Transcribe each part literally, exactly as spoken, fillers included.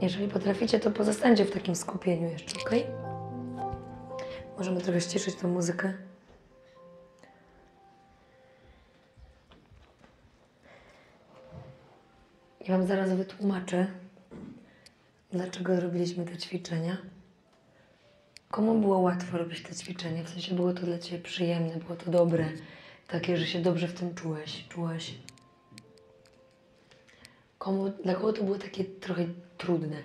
Jeżeli potraficie, to pozostańcie w takim skupieniu jeszcze, ok? Możemy trochę ściszyć tą muzykę. Ja Wam zaraz wytłumaczę, dlaczego robiliśmy te ćwiczenia. Komu było łatwo robić te ćwiczenia? W sensie było to dla Ciebie przyjemne, było to dobre, takie, że się dobrze w tym czułeś, czułaś. Komu, dla kogo to było takie trochę trudne?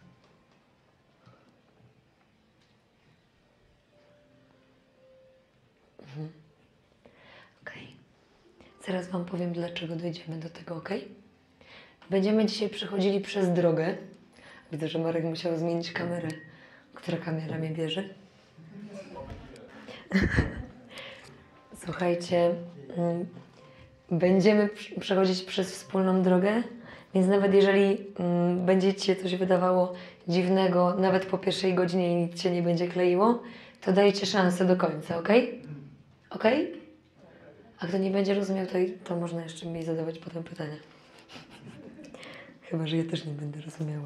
Mhm. Okej. Zaraz Wam powiem, dlaczego dojdziemy do tego, ok? Będziemy dzisiaj przechodzili przez drogę. Widzę, że Marek musiał zmienić kamerę. Która kamera mnie bierze? Słuchajcie, będziemy przechodzić przez wspólną drogę, więc nawet jeżeli będzie Ci się coś wydawało dziwnego, nawet po pierwszej godzinie i nic się nie będzie kleiło, to dajcie szansę do końca, ok? Ok? A kto nie będzie rozumiał, to, to można jeszcze mi zadawać potem pytania. Chyba że ja też nie będę rozumiała.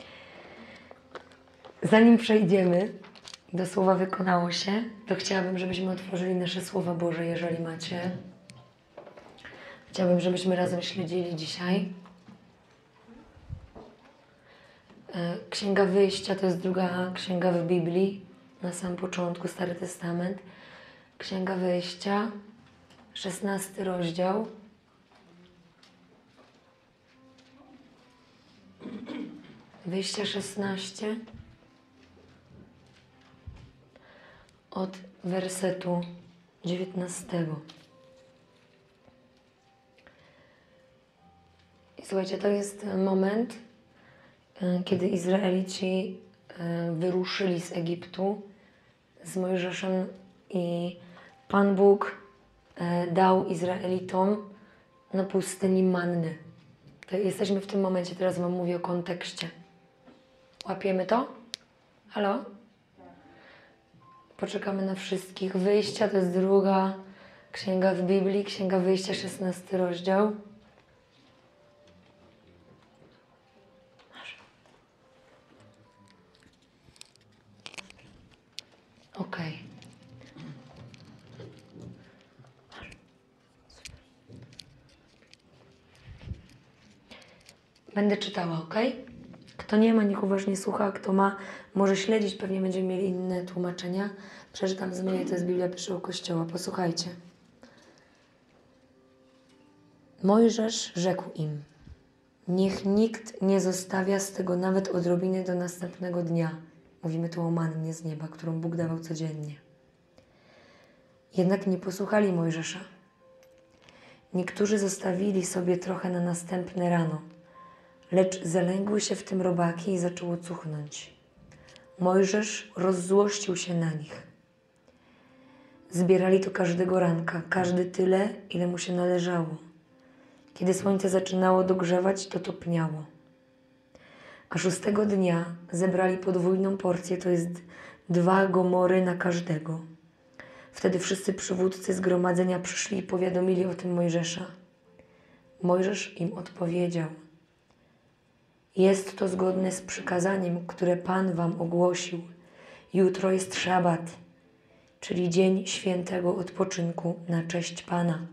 Zanim przejdziemy do słowa wykonało się, to chciałabym, żebyśmy otworzyli nasze Słowa Boże, jeżeli macie. Chciałabym, żebyśmy razem śledzili dzisiaj. Księga Wyjścia to jest druga księga w Biblii, na samym początku, Stary Testament. Księga Wyjścia, szesnasty rozdział. Wyjścia szesnaście. Od wersetu dziewiętnastego. I słuchajcie, to jest moment, kiedy Izraelici wyruszyli z Egiptu z Mojżeszem i Pan Bóg dał Izraelitom na pustyni manny. To jesteśmy w tym momencie, teraz Wam mówię o kontekście. Łapiemy to? Halo? Poczekamy na wszystkich. Wyjścia to jest druga księga w Biblii, Księga Wyjścia, szesnasty rozdział. Ok. Będę czytała, ok? Kto nie ma, niech uważnie słucha, a kto ma, może śledzić, pewnie będziemy mieli inne tłumaczenia. Przeczytam z mojej, to jest Biblia Pierwszego Kościoła. Posłuchajcie. Mojżesz rzekł im: niech nikt nie zostawia z tego nawet odrobiny do następnego dnia. Mówimy tu o mannie z nieba, którą Bóg dawał codziennie. Jednak nie posłuchali Mojżesza. Niektórzy zostawili sobie trochę na następne rano, lecz zalęgły się w tym robaki i zaczęło cuchnąć. Mojżesz rozzłościł się na nich. Zbierali to każdego ranka, każdy tyle, ile mu się należało. Kiedy słońce zaczynało dogrzewać, to topniało. A szóstego dnia zebrali podwójną porcję, to jest dwa gomory na każdego. Wtedy wszyscy przywódcy zgromadzenia przyszli i powiadomili o tym Mojżesza. Mojżesz im odpowiedział: jest to zgodne z przykazaniem, które Pan wam ogłosił. Jutro jest szabat, czyli dzień świętego odpoczynku na cześć Pana.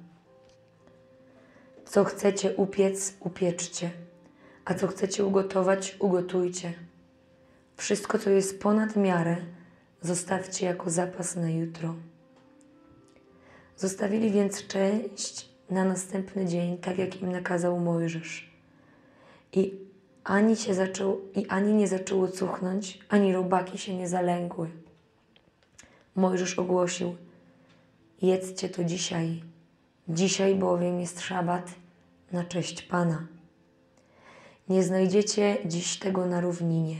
Co chcecie upiec, upieczcie, a co chcecie ugotować, ugotujcie. Wszystko, co jest ponad miarę, zostawcie jako zapas na jutro. Zostawili więc część na następny dzień, tak jak im nakazał Mojżesz. I ani, się zaczął, I ani nie zaczęło cuchnąć, ani robaki się nie zalęgły. Mojżesz ogłosił: jedzcie to dzisiaj, dzisiaj bowiem jest szabat na cześć Pana. Nie znajdziecie dziś tego na równinie.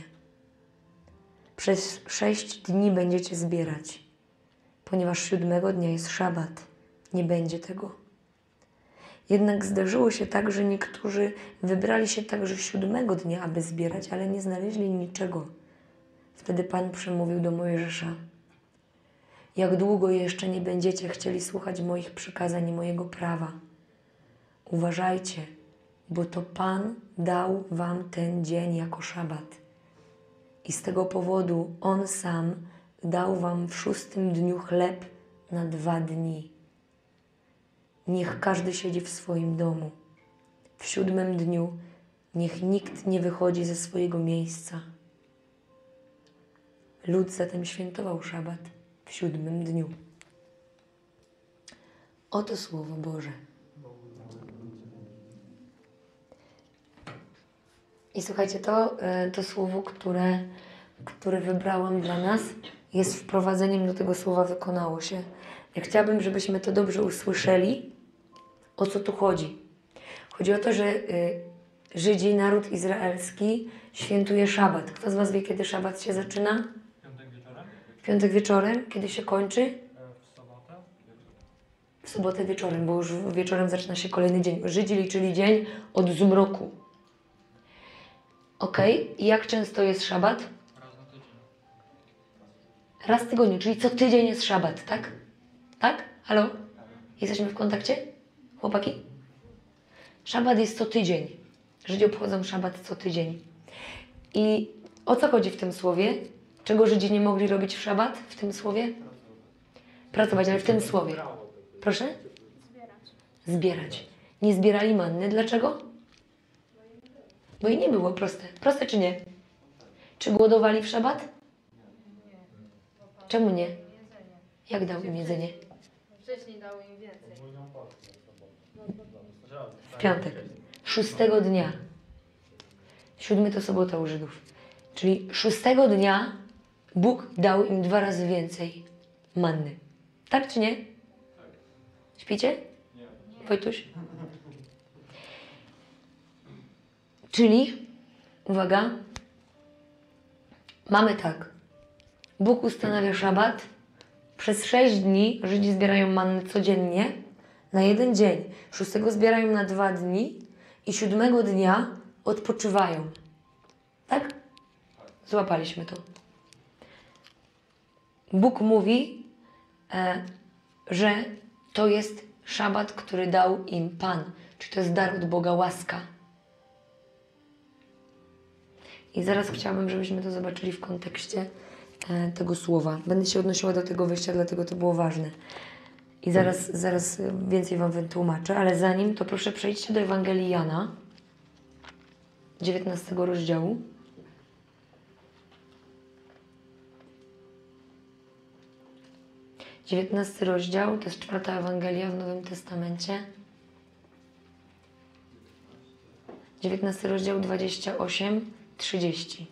Przez sześć dni będziecie zbierać, ponieważ siódmego dnia jest szabat. Nie będzie tego. Jednak zdarzyło się tak, że niektórzy wybrali się także siódmego dnia, aby zbierać, ale nie znaleźli niczego. Wtedy Pan przemówił do Mojżesza: jak długo jeszcze nie będziecie chcieli słuchać moich przykazań i mojego prawa? Uważajcie, bo to Pan dał wam ten dzień jako szabat. I z tego powodu On sam dał wam w szóstym dniu chleb na dwa dni. Niech każdy siedzi w swoim domu. W siódmym dniu niech nikt nie wychodzi ze swojego miejsca. Lud zatem świętował szabat w siódmym dniu. Oto Słowo Boże. I słuchajcie, to, to słowo, które, które wybrałam dla nas, jest wprowadzeniem do tego słowa wykonało się. Ja chciałabym, żebyśmy to dobrze usłyszeli, o co tu chodzi. Chodzi o to, że y, Żydzi, naród izraelski świętuje szabat. Kto z was wie, kiedy szabat się zaczyna? Piątek wieczorem? W piątek wieczorem. Kiedy się kończy? W sobotę? W sobotę wieczorem, bo już wieczorem zaczyna się kolejny dzień. Żydzi liczyli dzień od zmroku. Okej, okay. I jak często jest szabat? Raz na tydzień. Raz w tygodniu, czyli co tydzień jest szabat, tak? Tak? Halo? Jesteśmy w kontakcie? Chłopaki? Szabat jest co tydzień. Żydzi obchodzą szabat co tydzień. I o co chodzi w tym słowie? Czego Żydzi nie mogli robić w szabat w tym słowie? Pracować, ale w tym słowie. Proszę? Zbierać. Zbierać. Nie zbierali manny. Dlaczego? Bo jej nie było. Proste. Proste czy nie? Czy głodowali w szabat? Nie. Czemu nie? Jedzenie. Jak dał im jedzenie? Wcześniej dało im więcej. W piątek. Szóstego dnia. Siódmy to sobota u Żydów. Czyli szóstego dnia Bóg dał im dwa razy więcej manny. Tak czy nie? Śpicie? Nie. Wojtuś? Czyli, uwaga, mamy tak. Bóg ustanawia szabat. Przez sześć dni Żydzi zbierają mannę codziennie na jeden dzień. Szóstego zbierają na dwa dni i siódmego dnia odpoczywają. Tak? Złapaliśmy to. Bóg mówi, e, że to jest szabat, który dał im Pan. Czy to jest dar od Boga, łaska. I zaraz chciałabym, żebyśmy to zobaczyli w kontekście e, tego słowa. Będę się odnosiła do tego wyjścia, dlatego to było ważne. I zaraz, zaraz więcej wam wytłumaczę, ale zanim to proszę przejdźcie do Ewangelii Jana, dziewiętnastego rozdziału. dziewiętnasty rozdział, to jest czwarta Ewangelia w Nowym Testamencie. dziewiętnasty rozdział, dwadzieścia osiem, trzydzieści.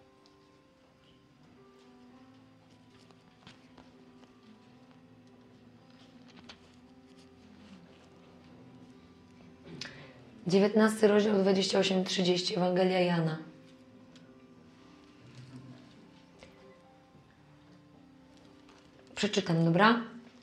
dziewiętnasty rozdział, dwadzieścia osiem, trzydzieści. Ewangelia Jana. Przeczytam, dobra?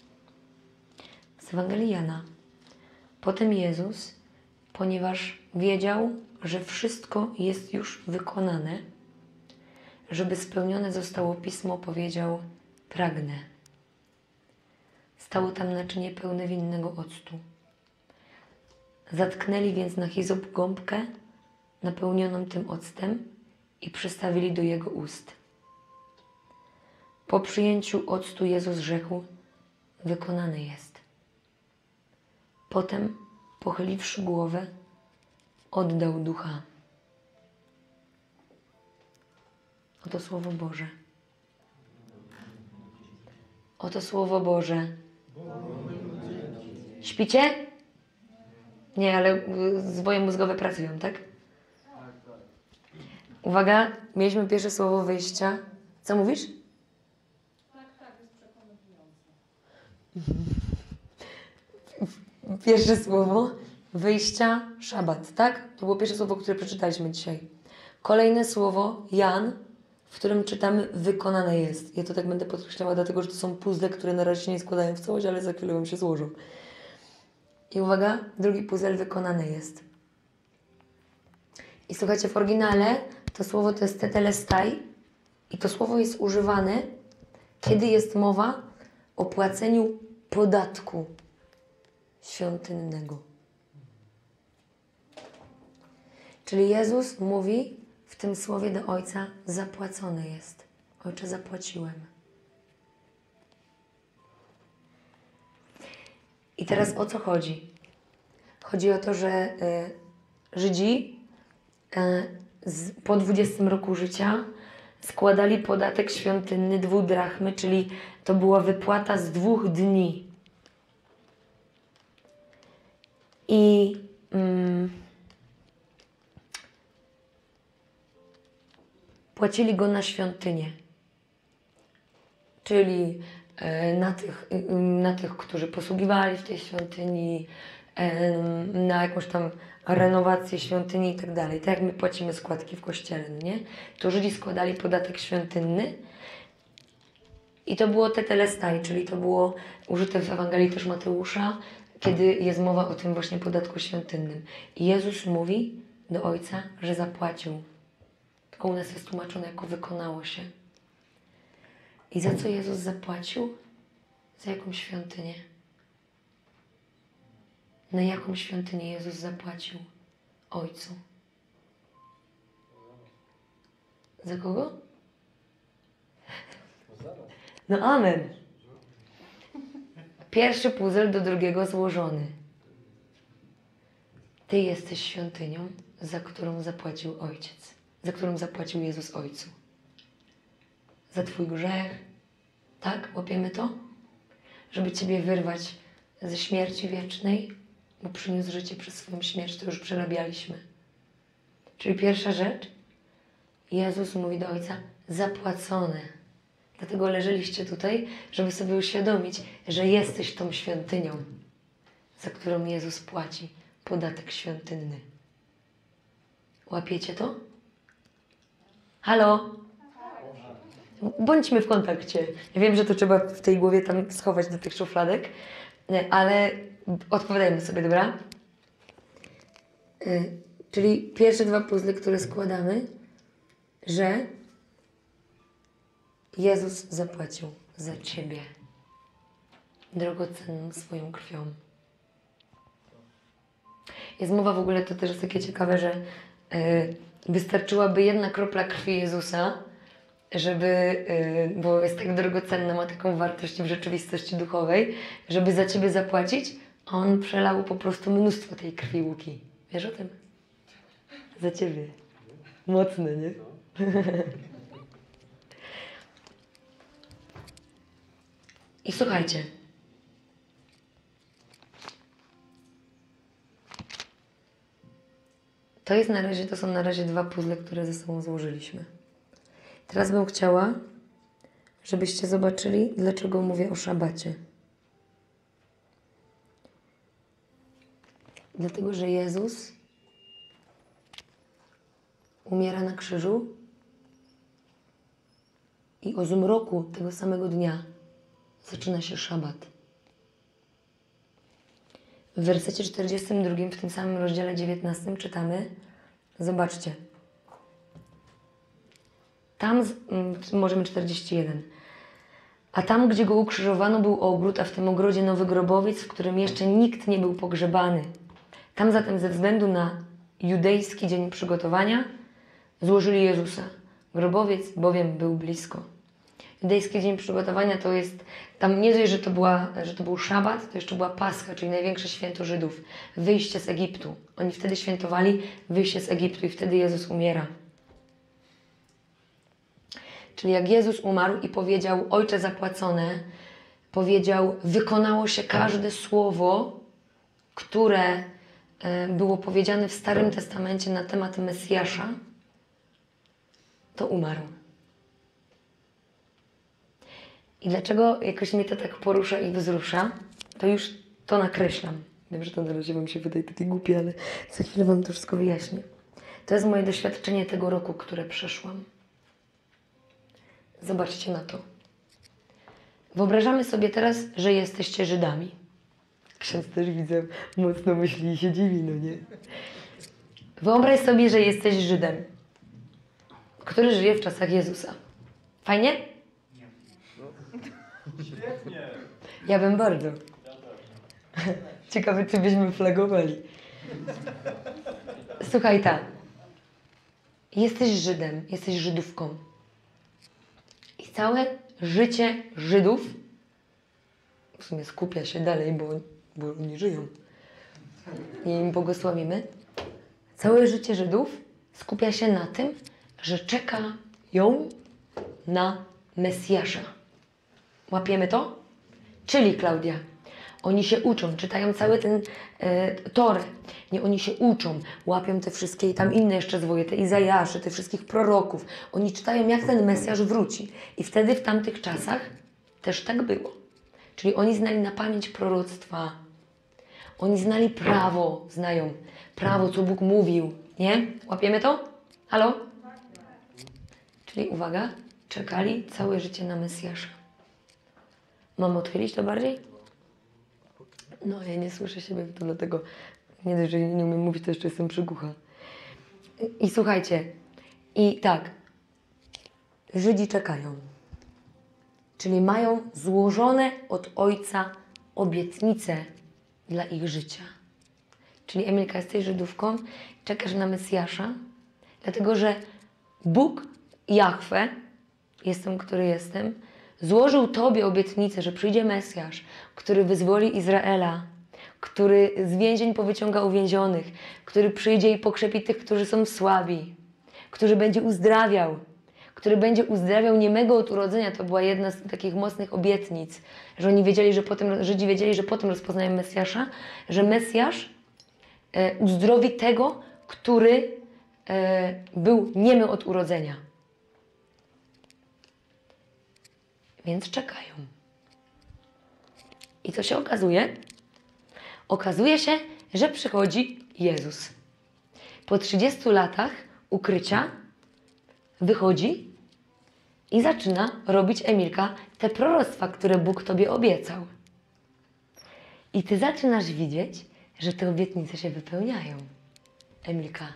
Z Ewangelii Jana. Potem Jezus, ponieważ wiedział, że wszystko jest już wykonane, żeby spełnione zostało Pismo, powiedział: pragnę. Stało tam naczynie pełne winnego octu. Zatknęli więc na hizop gąbkę napełnioną tym octem i przystawili do jego ust. Po przyjęciu octu Jezus rzekł: wykonany jest. Potem, pochyliwszy głowę, oddał ducha. Oto Słowo Boże. Oto Słowo Boże. Śpicie? Nie, ale zwoje mózgowe pracują, tak? Uwaga, mieliśmy pierwsze słowo wyjścia. Co mówisz? Tak, tak, jest przekonujące. Pierwsze słowo wyjścia, szabat, tak? To było pierwsze słowo, które przeczytaliśmy dzisiaj. Kolejne słowo, Jan, w którym czytamy wykonane jest. Ja to tak będę podkreślała, dlatego że to są puzzle, które na razie się nie składają w całość, ale za chwilę wam się złożą. I uwaga, drugi puzzle wykonany jest. I słuchajcie, w oryginale to słowo to jest tetelestai i to słowo jest używane, kiedy jest mowa o płaceniu podatku świątynnego. Czyli Jezus mówi, w tym słowie do Ojca zapłacone jest. Ojcze, zapłaciłem. I teraz o co chodzi? Chodzi o to, że y, Żydzi y, z, po dwudziestym roku życia składali podatek świątynny dwóch drachmy, czyli to była wypłata z dwóch dni. I mm, płacili go na świątynię, czyli e, na tych, y, na tych, którzy posługiwali w tej świątyni, e, na jakąś tam renowację świątyni i tak dalej. Tak jak my płacimy składki w kościele, no nie? To Żydzi składali podatek świątynny i to było tetelestai, czyli to było użyte w Ewangelii też Mateusza, kiedy jest mowa o tym właśnie podatku świątynnym. I Jezus mówi do Ojca, że zapłacił. Tylko u nas jest tłumaczone jako wykonało się. I za co Jezus zapłacił? Za jaką świątynię? Na jaką świątynię Jezus zapłacił Ojcu? Za kogo? No amen. Pierwszy puzzle do drugiego złożony. Ty jesteś świątynią, za którą zapłacił Ojciec. Za którą zapłacił Jezus Ojcu. Za Twój grzech. Tak? Łapiemy to? Żeby Ciebie wyrwać ze śmierci wiecznej, bo przyniósł życie przez swoją śmierć. To już przerabialiśmy. Czyli pierwsza rzecz. Jezus mówi do Ojca, zapłacone. Dlatego leżeliście tutaj, żeby sobie uświadomić, że jesteś tą świątynią, za którą Jezus płaci podatek świątynny. Łapiecie to? Halo? Bądźmy w kontakcie. Ja wiem, że to trzeba w tej głowie tam schować do tych szufladek, ale odpowiadajmy sobie, dobra? Czyli pierwsze dwa puzzle, które składamy, że Jezus zapłacił za Ciebie drogocenną swoją krwią. Jest mowa w ogóle, to też jest takie ciekawe, że yy, wystarczyłaby jedna kropla krwi Jezusa, żeby, yy, bo jest tak drogocenna, ma taką wartość w rzeczywistości duchowej, żeby za Ciebie zapłacić, a On przelał po prostu mnóstwo tej krwi, Łuki. Wiesz o tym? Za Ciebie. Mocne, nie? I słuchajcie. To jest na razie, to są na razie dwa puzzle, które ze sobą złożyliśmy. Teraz bym chciała, żebyście zobaczyli, dlaczego mówię o szabacie. Dlatego, że Jezus umiera na krzyżu i o zmroku tego samego dnia zaczyna się szabat. W wersecie czterdziestym drugim, w tym samym rozdziale dziewiętnastym czytamy, zobaczcie, tam, możemy czterdzieści jeden, a tam, gdzie go ukrzyżowano, był ogród, a w tym ogrodzie nowy grobowiec, w którym jeszcze nikt nie był pogrzebany. Tam zatem ze względu na judejski dzień przygotowania złożyli Jezusa. Grobowiec bowiem był blisko. Judejski dzień przygotowania to jest, tam nie dość, że to, była, że to był szabat, to jeszcze była Pascha, czyli największe święto Żydów. Wyjście z Egiptu. Oni wtedy świętowali wyjście z Egiptu i wtedy Jezus umiera. Czyli jak Jezus umarł i powiedział, Ojcze zapłacone, powiedział, wykonało się każde słowo, które było powiedziane w Starym Testamencie na temat Mesjasza, to umarł. I dlaczego jakoś mnie to tak porusza i wzrusza, to już to nakreślam. Wiem, że to na razie Wam się wydaje takie głupie, ale za chwilę Wam to wszystko wyjaśnię. To jest moje doświadczenie tego roku, które przeszłam. Zobaczcie na to. Wyobrażamy sobie teraz, że jesteście Żydami. Ksiądz też widzę, mocno myśli i się dziwi, no nie? Wyobraź sobie, że jesteś Żydem, który żyje w czasach Jezusa. Fajnie? Świetnie. Ja bym bardzo. Ciekawe, czy byśmy flagowali. Słuchaj, tak. jesteś Żydem, jesteś Żydówką. I całe życie Żydów, w sumie skupia się dalej, bo, bo oni żyją i im błogosławimy, całe życie Żydów skupia się na tym, że czekają na Mesjasza. Łapiemy to? Czyli, Klaudia, oni się uczą, czytają cały ten e, Torę. Nie, oni się uczą, łapią te wszystkie i tam inne jeszcze zwoje, te Izajasze, te wszystkich proroków. Oni czytają, jak ten Mesjasz wróci. I wtedy w tamtych czasach też tak było. Czyli oni znali na pamięć proroctwa. Oni znali prawo, znają prawo, co Bóg mówił. Nie? Łapiemy to? Halo? Czyli uwaga, czekali całe życie na Mesjasza. Mam odchylić to bardziej? No, ja nie słyszę siebie, to dlatego nie dość, że nie umiem mówić, to jeszcze jestem przygłucha. I, I słuchajcie, i tak, Żydzi czekają. Czyli mają złożone od Ojca obietnice dla ich życia. Czyli Emilka, jesteś Żydówką, czekasz na Mesjasza, dlatego że Bóg, Jahwe, jestem, który jestem, złożył Tobie obietnicę, że przyjdzie Mesjasz, który wyzwoli Izraela, który z więzień powyciąga uwięzionych, który przyjdzie i pokrzepi tych, którzy są słabi, który będzie uzdrawiał, który będzie uzdrawiał niemego od urodzenia. To była jedna z takich mocnych obietnic, że oni wiedzieli, że potem, Żydzi wiedzieli, że potem rozpoznają Mesjasza, że Mesjasz e, uzdrowi tego, który e, był niemy od urodzenia. Więc czekają. I co się okazuje? Okazuje się, że przychodzi Jezus. Po trzydziestu latach ukrycia wychodzi i zaczyna robić, Emilka, te proroctwa, które Bóg Tobie obiecał. I Ty zaczynasz widzieć, że te obietnice się wypełniają. Emilka.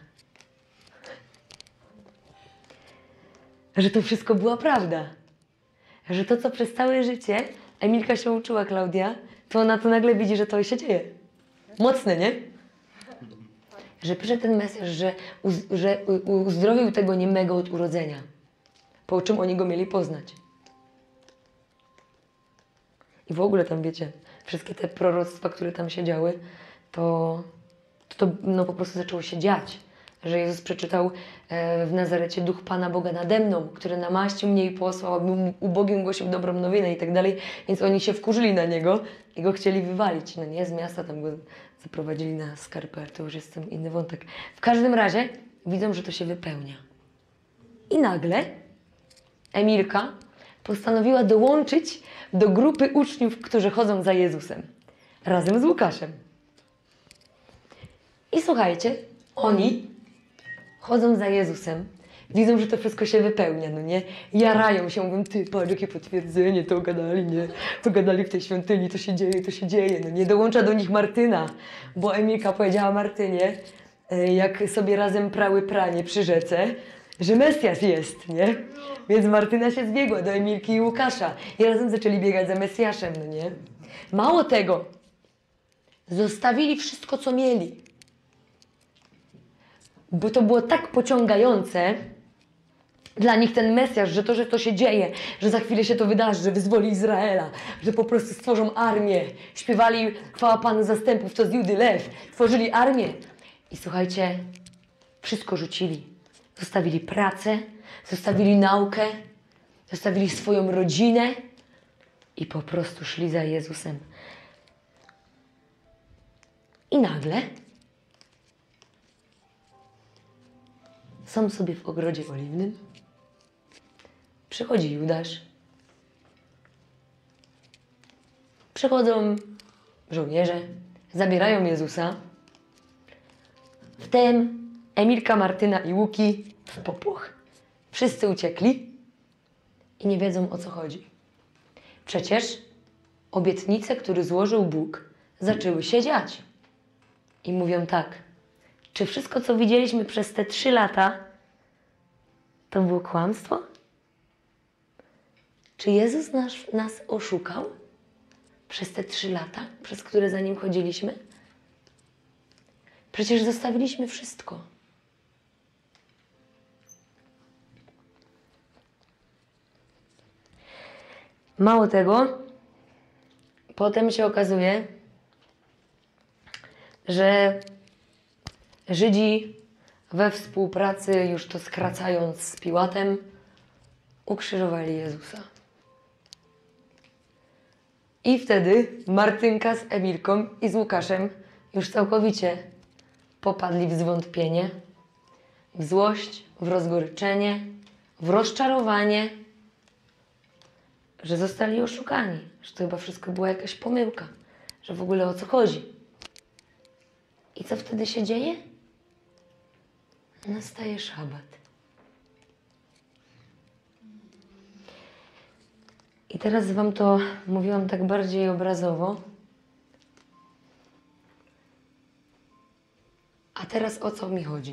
Że to wszystko była prawda. Że to, co przez całe życie Emilka się uczyła, Klaudia, to ona to nagle widzi, że to się dzieje. Mocne, nie? Że przyszedł ten Mesjasz, że, uz, że uzdrowił tego niemego od urodzenia. Po czym oni go mieli poznać. I w ogóle tam, wiecie, wszystkie te proroctwa, które tam się działy, to, to no, po prostu zaczęło się dziać. Że Jezus przeczytał e, w Nazarecie Duch Pana Boga nade mną, który namaścił mnie i posłał, abym ubogim głosił dobrą nowinę i tak dalej. Więc oni się wkurzyli na Niego i Go chcieli wywalić. No nie, z miasta tam Go zaprowadzili na skarpę, to już jest ten inny wątek. W każdym razie widzą, że to się wypełnia. I nagle Emilka postanowiła dołączyć do grupy uczniów, którzy chodzą za Jezusem. Razem z Łukaszem. I słuchajcie, oni chodzą za Jezusem, widzą, że to wszystko się wypełnia, no nie? Jarają się, mówią, ty, patrz, jakie potwierdzenie, to gadali, nie? To gadali w tej świątyni, to się dzieje, to się dzieje, no nie? Dołącza do nich Martyna, bo Emilka powiedziała Martynie, jak sobie razem prały pranie przy rzece, że Mesjasz jest, nie? Więc Martyna się zbiegła do Emilki i Łukasza i razem zaczęli biegać za Mesjaszem, no nie? Mało tego, zostawili wszystko, co mieli. Bo to było tak pociągające dla nich ten Mesjasz, że to, że to się dzieje, że za chwilę się to wydarzy, że wyzwoli Izraela, że po prostu stworzą armię. Śpiewali chwała Panu zastępów, to z Judy lew. Tworzyli armię. I słuchajcie, wszystko rzucili. Zostawili pracę, zostawili naukę, zostawili swoją rodzinę i po prostu szli za Jezusem. I nagle są sobie w ogrodzie oliwnym. Przychodzi Judasz. Przychodzą żołnierze, zabierają Jezusa. Wtem Emilka, Martyna i Łuki w popłoch. Wszyscy uciekli i nie wiedzą, o co chodzi. Przecież obietnice, które złożył Bóg, zaczęły się dziać. I mówią tak, czy wszystko, co widzieliśmy przez te trzy lata, to było kłamstwo? Czy Jezus nas, nas oszukał przez te trzy lata, przez które za Nim chodziliśmy? Przecież zostawiliśmy wszystko. Mało tego, potem się okazuje, że Żydzi we współpracy, już to skracając z Piłatem, ukrzyżowali Jezusa. I wtedy Martynka z Emilką i z Łukaszem już całkowicie popadli w zwątpienie, w złość, w rozgoryczenie, w rozczarowanie, że zostali oszukani, że to chyba wszystko była jakaś pomyłka, że w ogóle o co chodzi. I co wtedy się dzieje? Nastaje szabat. I teraz wam to mówiłam tak bardziej obrazowo. A teraz o co mi chodzi?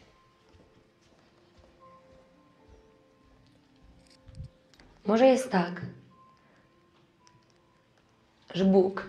Może jest tak, że Bóg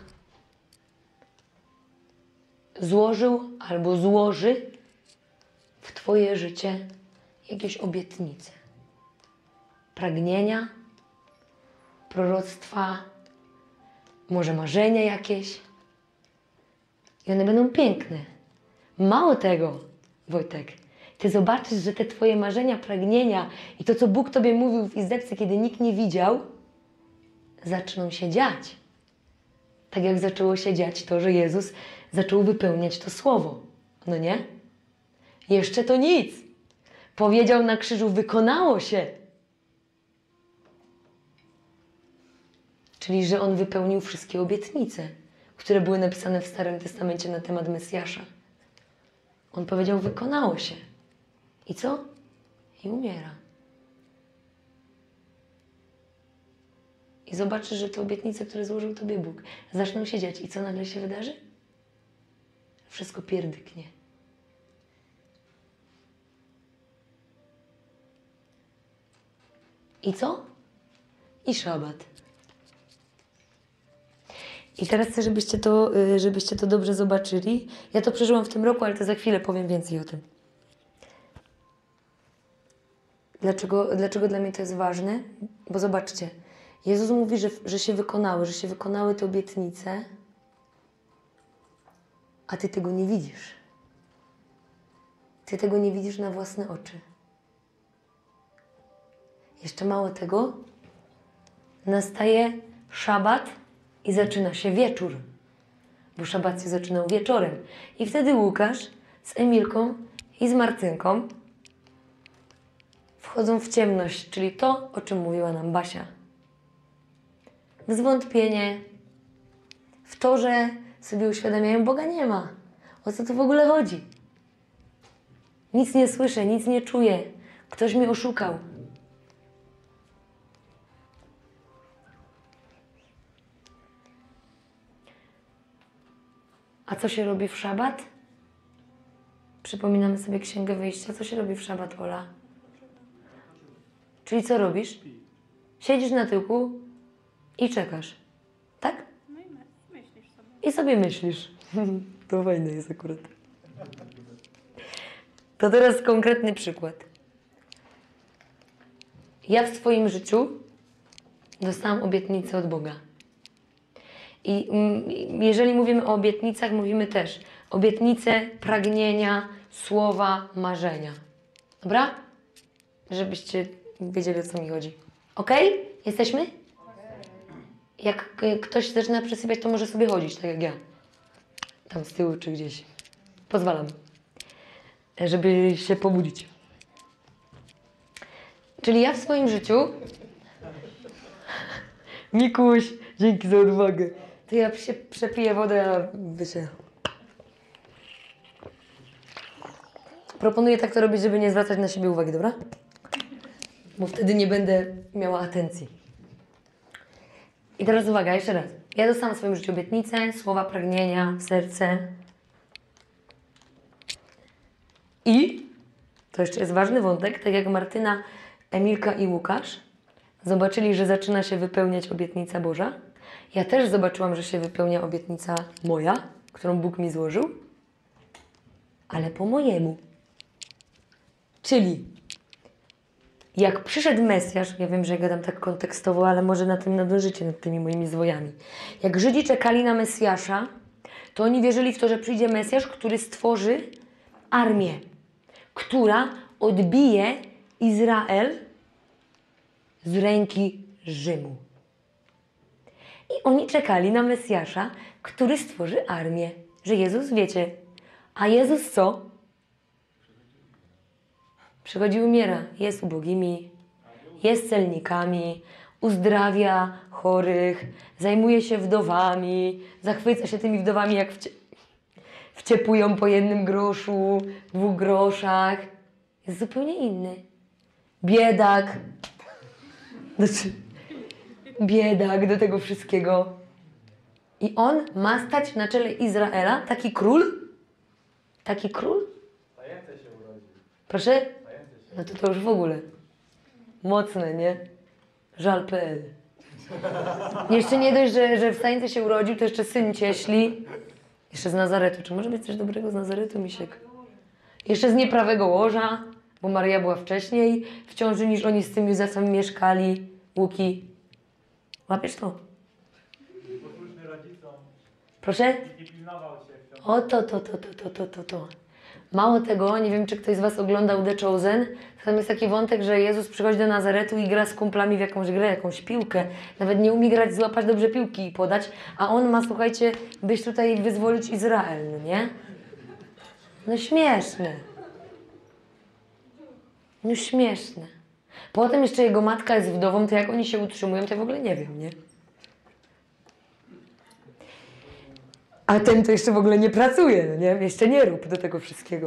złożył albo złoży w Twoje życie jakieś obietnice, pragnienia, proroctwa, może marzenia jakieś. I one będą piękne. Mało tego, Wojtek, Ty zobaczysz, że te Twoje marzenia, pragnienia i to, co Bóg Tobie mówił w izdebce, kiedy nikt nie widział, zaczną się dziać. Tak jak zaczęło się dziać to, że Jezus zaczął wypełniać to słowo. No nie? Jeszcze to nic. Powiedział na krzyżu, wykonało się. Czyli, że On wypełnił wszystkie obietnice, które były napisane w Starym Testamencie na temat Mesjasza. On powiedział, wykonało się. I co? I umiera. I zobaczysz, że te obietnice, które złożył Tobie Bóg, zaczną się dziać. I co nagle się wydarzy? Wszystko pierdyknie. I co? I szabat. I teraz chcę, żebyście to, żebyście to dobrze zobaczyli. Ja to przeżyłam w tym roku, ale to za chwilę powiem więcej o tym. Dlaczego, dlaczego dla mnie to jest ważne? Bo zobaczcie, Jezus mówi, że, że się wykonały, że się wykonały te obietnice, a Ty tego nie widzisz. Ty tego nie widzisz na własne oczy. Jeszcze mało tego, nastaje szabat i zaczyna się wieczór, bo szabat się zaczynał wieczorem. I wtedy Łukasz z Emilką i z Martynką wchodzą w ciemność, czyli to, o czym mówiła nam Basia. W zwątpienie, w to, że sobie uświadamiają, Boga nie ma. O co tu w ogóle chodzi? Nic nie słyszę, nic nie czuję. Ktoś mnie oszukał. A co się robi w szabat? Przypominamy sobie Księgę Wyjścia. Co się robi w szabat, Ola? Czyli co robisz? Siedzisz na tyłku i czekasz. Tak? No i my, myślisz sobie. I sobie myślisz. To fajne jest akurat. To teraz konkretny przykład. Ja w swoim życiu dostałam obietnicę od Boga. I jeżeli mówimy o obietnicach, mówimy też obietnice, pragnienia, słowa, marzenia. Dobra? Żebyście wiedzieli, o co mi chodzi. Ok? Jesteśmy? Jak ktoś zaczyna przysypiać, to może sobie chodzić, tak jak ja. Tam z tyłu czy gdzieś. Pozwalam. Żeby się pobudzić. Czyli ja w swoim życiu... Mikuś, dzięki za odwagę. To ja się przepiję wodę, a wy się... Proponuję tak to robić, żeby nie zwracać na siebie uwagi, dobra? Bo wtedy nie będę miała atencji. I teraz uwaga, jeszcze raz. Ja dostałam w swoim życiu obietnicę, słowa pragnienia, serce. I, to jeszcze jest ważny wątek, tak jak Martyna, Emilka i Łukasz zobaczyli, że zaczyna się wypełniać obietnica Boża. Ja też zobaczyłam, że się wypełnia obietnica moja, którą Bóg mi złożył, ale po mojemu. Czyli Jak przyszedł Mesjasz, ja wiem, że ja gadam tak kontekstowo, ale może na tym nadążycie, nad tymi moimi zwojami. Jak Żydzi czekali na Mesjasza, to oni wierzyli w to, że przyjdzie Mesjasz, który stworzy armię, która odbije Izrael z ręki Rzymu. I oni czekali na Mesjasza, który stworzy armię. Że Jezus, wiecie, a Jezus co? Przychodzi, umiera, jest ubogimi, jest celnikami, uzdrawia chorych, zajmuje się wdowami, zachwyca się tymi wdowami, jak wcie... wciepują po jednym groszu, dwóch groszach. Jest zupełnie inny. Biedak. Znaczy, biedak do tego wszystkiego. I on ma stać na czele Izraela, taki król? Taki król? Tajemce się urodził. Proszę? Tajemce się. No to to już w ogóle. Mocne, nie? Żal kropka pe el. Jeszcze nie dość, że, że w Stańce się urodził, to jeszcze syn cieśli. Jeszcze z Nazaretu. Czy może być coś dobrego z Nazaretu, Misiek? Jeszcze z nieprawego łoża, bo Maryja była wcześniej w ciąży niż oni z tym Józefem mieszkali. Łuki. Łapiesz to? Posłuszny rodzicom. Proszę? Nie pilnował się w ciągu. O to, to, to, to, to, to, to, to. Mało tego, nie wiem, czy ktoś z Was oglądał The Chosen, tam jest taki wątek, że Jezus przychodzi do Nazaretu i gra z kumplami w jakąś grę, jakąś piłkę. Nawet nie umie grać, złapać dobrze piłki i podać, a on ma, słuchajcie, być tutaj wyzwolić Izrael, no nie? No śmieszne. No śmieszne. Potem jeszcze jego matka jest wdową, to jak oni się utrzymują, to ja w ogóle nie wiem, nie? A ten to jeszcze w ogóle nie pracuje, no nie? Jeszcze nie rób do tego wszystkiego.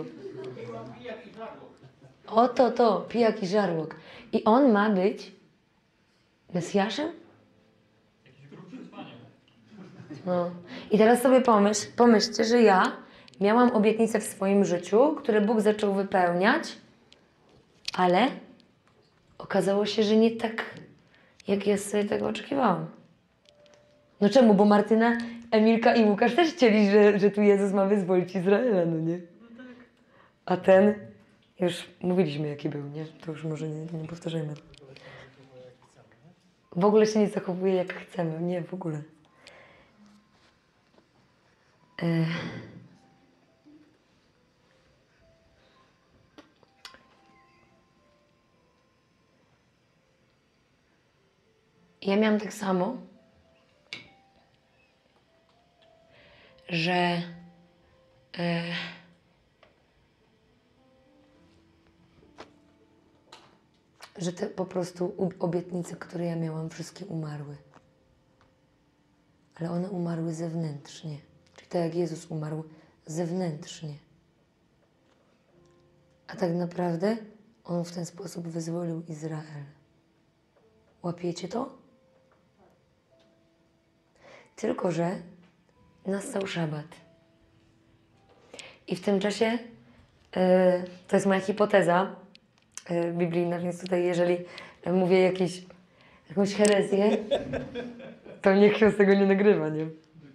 Oto to, pijak i żarłok. I on ma być Mesjaszem? Jakiś grób przesłanie. No. I teraz sobie pomyśl, pomyślcie, że ja miałam obietnice w swoim życiu, które Bóg zaczął wypełniać, ale okazało się, że nie tak, jak ja sobie tego oczekiwałam. No czemu? Bo Martyna, Emilka i Łukasz też chcieli, że, że tu Jezus ma wyzwolić Izraela, no nie? A ten, już mówiliśmy jaki był, nie? To już może nie, nie powtarzajmy. W ogóle się nie zachowuje jak chcemy, nie, w ogóle. Ech. Ja miałam tak samo, że e, że te po prostu u- obietnice, które ja miałam, wszystkie umarły. Ale one umarły zewnętrznie. Czyli tak jak Jezus umarł zewnętrznie. A tak naprawdę On w ten sposób wyzwolił Izrael. Łapiecie to? Tylko że nastał szabat. I w tym czasie, yy, to jest moja hipoteza yy, biblijna, więc tutaj jeżeli mówię jakieś, jakąś herezję, to niech się z tego nie nagrywa, nie?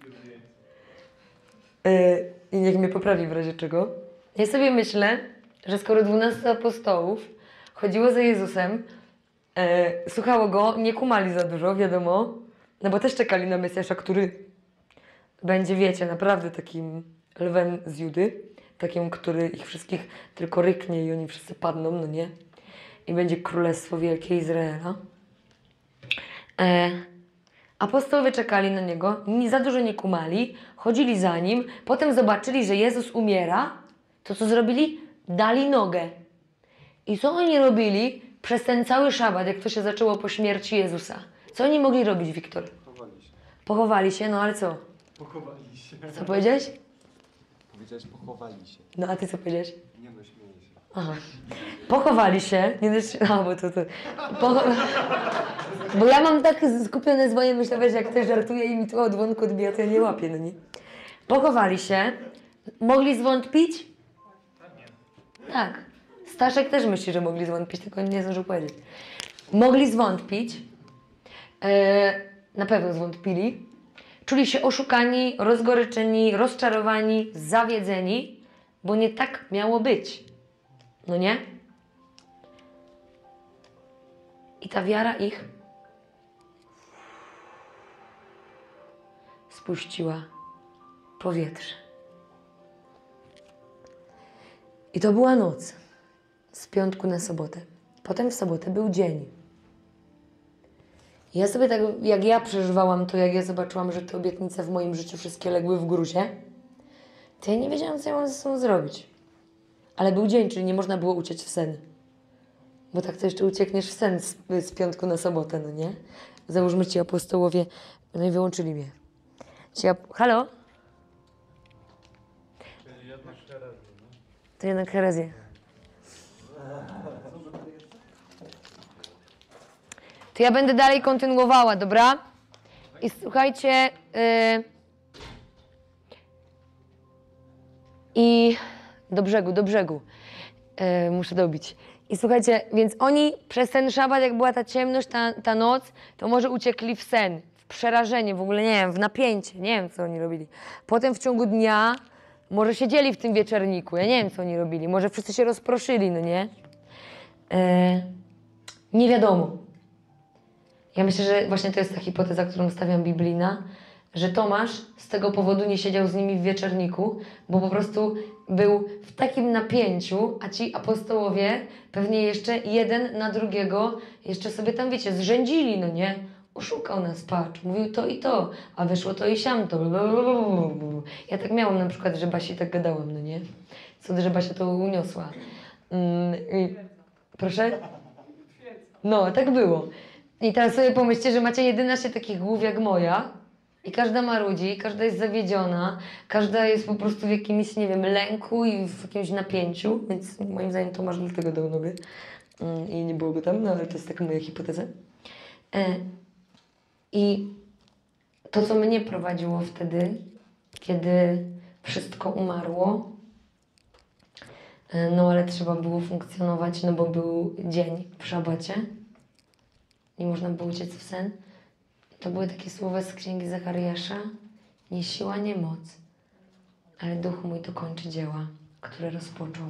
Yy, I niech mnie poprawi w razie czego. Ja sobie myślę, że skoro dwunastu apostołów chodziło za Jezusem, yy, słuchało Go, nie kumali za dużo, wiadomo, no bo też czekali na Mesjasza, który będzie, wiecie, naprawdę takim lwem z Judy, takim, który ich wszystkich tylko ryknie i oni wszyscy padną, no nie? I będzie królestwo wielkie Izraela. E, apostołowie czekali na Niego, nie, za dużo nie kumali, chodzili za Nim, potem zobaczyli, że Jezus umiera, to co zrobili? Dali nogę. I co oni robili przez ten cały szabat, jak to się zaczęło po śmierci Jezusa? Co oni mogli robić, Wiktor? Pochowali się. Pochowali się, no ale co? Pochowali się. Co powiedziałeś? Powiedziałeś pochowali się. No a ty co powiedziałeś? Nie no, śmieję się. Aha. Pochowali się. Nie też, a, bo to... to pocho... Bo ja mam tak skupione swoje myślowe, że jak ktoś żartuje i mi tu od wątku odbija, to ja nie łapię, no nie? Pochowali się. Mogli zwątpić? Tak. Staszek też myśli, że mogli zwątpić, tylko nie zdążył powiedzieć. Mogli zwątpić. E, na pewno zwątpili. Czuli się oszukani, rozgoryczeni, rozczarowani, zawiedzeni, bo nie tak miało być. No nie? I ta wiara ich spuściła powietrze. I to była noc z piątku na sobotę. Potem w sobotę był dzień. I ja sobie tak, jak ja przeżywałam to, jak ja zobaczyłam, że te obietnice w moim życiu wszystkie legły w gruzie, to ja nie wiedziałam, co ja mam ze sobą zrobić. Ale był dzień, czyli nie można było uciec w sen. Bo tak to jeszcze uciekniesz w sen z, z piątku na sobotę, no nie? Załóżmy ci apostołowie, no i wyłączyli mnie. Ci ap- Halo? To jednak herezja. To ja będę dalej kontynuowała, dobra? I słuchajcie... Yy... I do brzegu, do brzegu. Yy, muszę dobić. I słuchajcie, więc oni przez ten szabat, jak była ta ciemność, ta, ta noc, to może uciekli w sen, w przerażenie, w ogóle nie wiem, w napięcie, nie wiem, co oni robili. Potem w ciągu dnia może siedzieli w tym wieczerniku, ja nie wiem, co oni robili, może wszyscy się rozproszyli, no nie? Yy, nie wiadomo. Ja myślę, że właśnie to jest ta hipoteza, którą stawiam biblijna, że Tomasz z tego powodu nie siedział z nimi w wieczerniku, bo po prostu był w takim napięciu, a ci apostołowie pewnie jeszcze jeden na drugiego jeszcze sobie tam, wiecie, zrzędzili, no nie? Oszukał nas, patrz, mówił to i to, a wyszło to i siamto. Ja tak miałam na przykład, że Basi tak gadałam, no nie? Co, że Basia to uniosła. Mm, i... Proszę? No, tak było. I teraz sobie pomyślcie, że macie jedenaście takich głów jak moja i każda marudzi, każda jest zawiedziona, każda jest po prostu w jakimś, nie wiem, lęku i w jakimś napięciu, więc moim zdaniem Tomasz dlatego dał nogę i nie było go tam, no ale to jest taka moja hipoteza. E, I to, co mnie prowadziło wtedy, kiedy wszystko umarło, e, no ale trzeba było funkcjonować, no bo był dzień w szabacie, nie można było uciec w sen. To były takie słowa z księgi Zachariasza. Nie siła, nie moc, ale duch mój dokończy dzieła, które rozpoczął.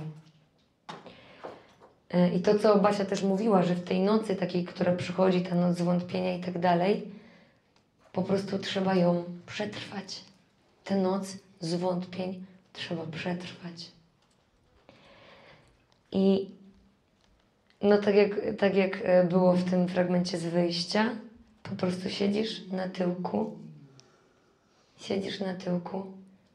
I to, co Basia też mówiła, że w tej nocy takiej, która przychodzi, ta noc zwątpienia i tak dalej, po prostu trzeba ją przetrwać. Tę noc zwątpień trzeba przetrwać. I no tak jak, tak jak było w tym fragmencie z wyjścia, po prostu siedzisz na tyłku, siedzisz na tyłku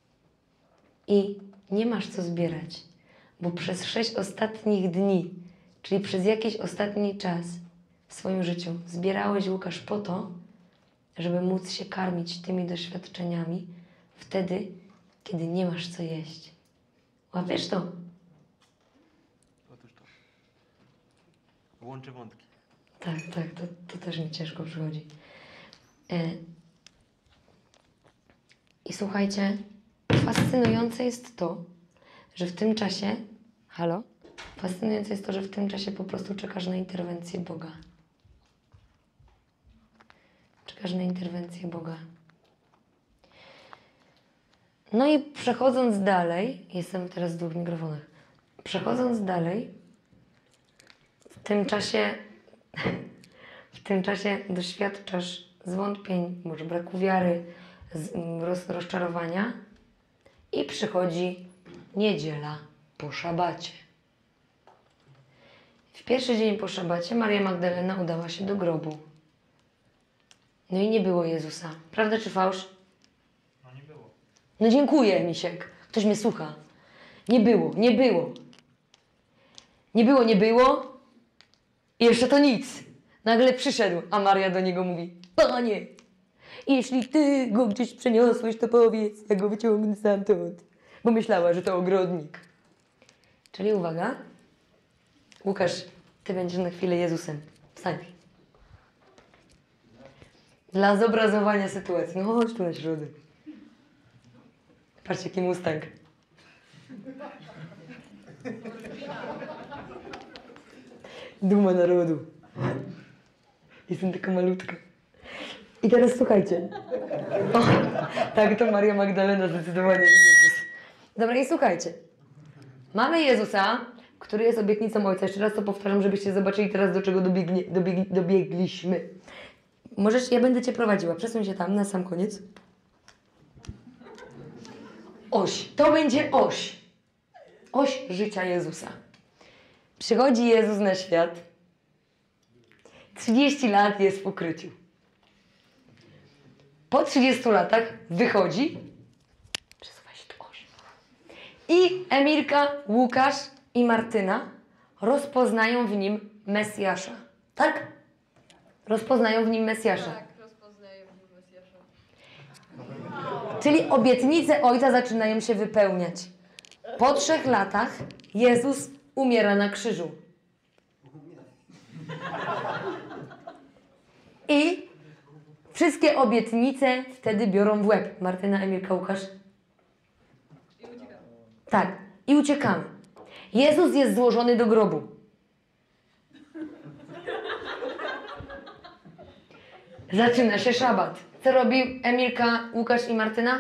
i nie masz co zbierać, bo przez sześć ostatnich dni, czyli przez jakiś ostatni czas w swoim życiu zbierałeś, Łukasz, po to, żeby móc się karmić tymi doświadczeniami wtedy, kiedy nie masz co jeść. Łapiesz to? Otóż to. Łączy wątki. Tak, tak, to, to też mi ciężko przychodzi. E... I słuchajcie, fascynujące jest to, że w tym czasie, halo? Fascynujące jest to, że w tym czasie po prostu czekasz na interwencję Boga. Czekasz na interwencję Boga. No i przechodząc dalej, jestem teraz w dwóch mikrofonach, przechodząc dalej, w tym czasie, w tym czasie doświadczasz zwątpień, może braku wiary, z, roz, rozczarowania i przychodzi niedziela po szabacie. W pierwszy dzień po szabacie Maria Magdalena udała się do grobu. No i nie było Jezusa. Prawda czy fałsz? No nie było. No dziękuję, Misiek. Ktoś mnie słucha. Nie było, nie było. Nie było, nie było. I jeszcze to nic. Nagle przyszedł, a Maria do niego mówi: Panie, jeśli Ty go gdzieś przeniosłeś, to powiedz, ja go wyciągnę stamtąd. Bo myślała, że to ogrodnik. Czyli uwaga. Łukasz, Ty będziesz na chwilę Jezusem. Wstań. Dla zobrazowania sytuacji. No chodź tu na środek. Patrz, jaki Mustang. Duma narodu. Jestem taka malutka. I teraz słuchajcie. O, tak, to Maria Magdalena zdecydowanie nie Jezus. Dobra, i słuchajcie. Mamy Jezusa, który jest obietnicą Ojca. Jeszcze raz to powtarzam, żebyście zobaczyli teraz, do czego dobiegnie, dobiegli, dobiegliśmy. Możesz, ja będę Cię prowadziła. Przesuń się tam, na sam koniec. Oś. To będzie oś. Oś życia Jezusa. Przychodzi Jezus na świat. trzydzieści lat jest w ukryciu. Po trzydziestu latach wychodzi. Przesuwaj się tu oś. I Emilka, Łukasz i Martyna rozpoznają w nim Mesjasza. Tak? Rozpoznają w nim Mesjasza. Tak, rozpoznaję w nim Mesjasza. Czyli obietnice Ojca zaczynają się wypełniać. Po trzech latach Jezus umiera na krzyżu. I wszystkie obietnice wtedy biorą w łeb. Martyna, Emilka, Łukasz. I uciekamy. Tak. I uciekamy. Jezus jest złożony do grobu. Zaczyna się szabat. Co robi Emilka, Łukasz i Martyna?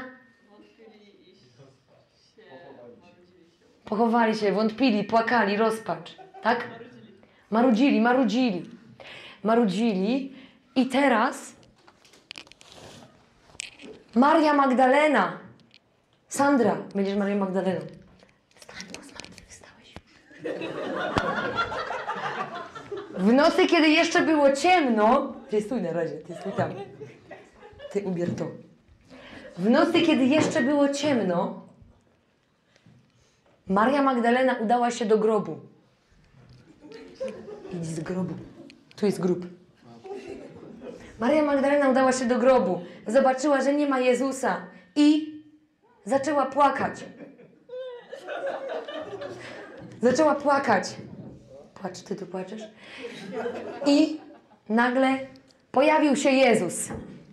Pochowali się, wątpili, płakali, rozpacz. Tak? Marudzili, marudzili. Marudzili. I teraz Maria Magdalena. Sandra, będziesz Marią Magdaleną. Wstań, bo zmartwychwstałeś. W nocy, kiedy jeszcze było ciemno... Ty stój na razie, ty stój tam. Ty ubier to. W nocy, kiedy jeszcze było ciemno, Maria Magdalena udała się do grobu. Idź z grobu. Tu jest grób. Maria Magdalena udała się do grobu. Zobaczyła, że nie ma Jezusa. I zaczęła płakać. Zaczęła płakać. Płacz, ty tu płaczesz? I nagle pojawił się Jezus.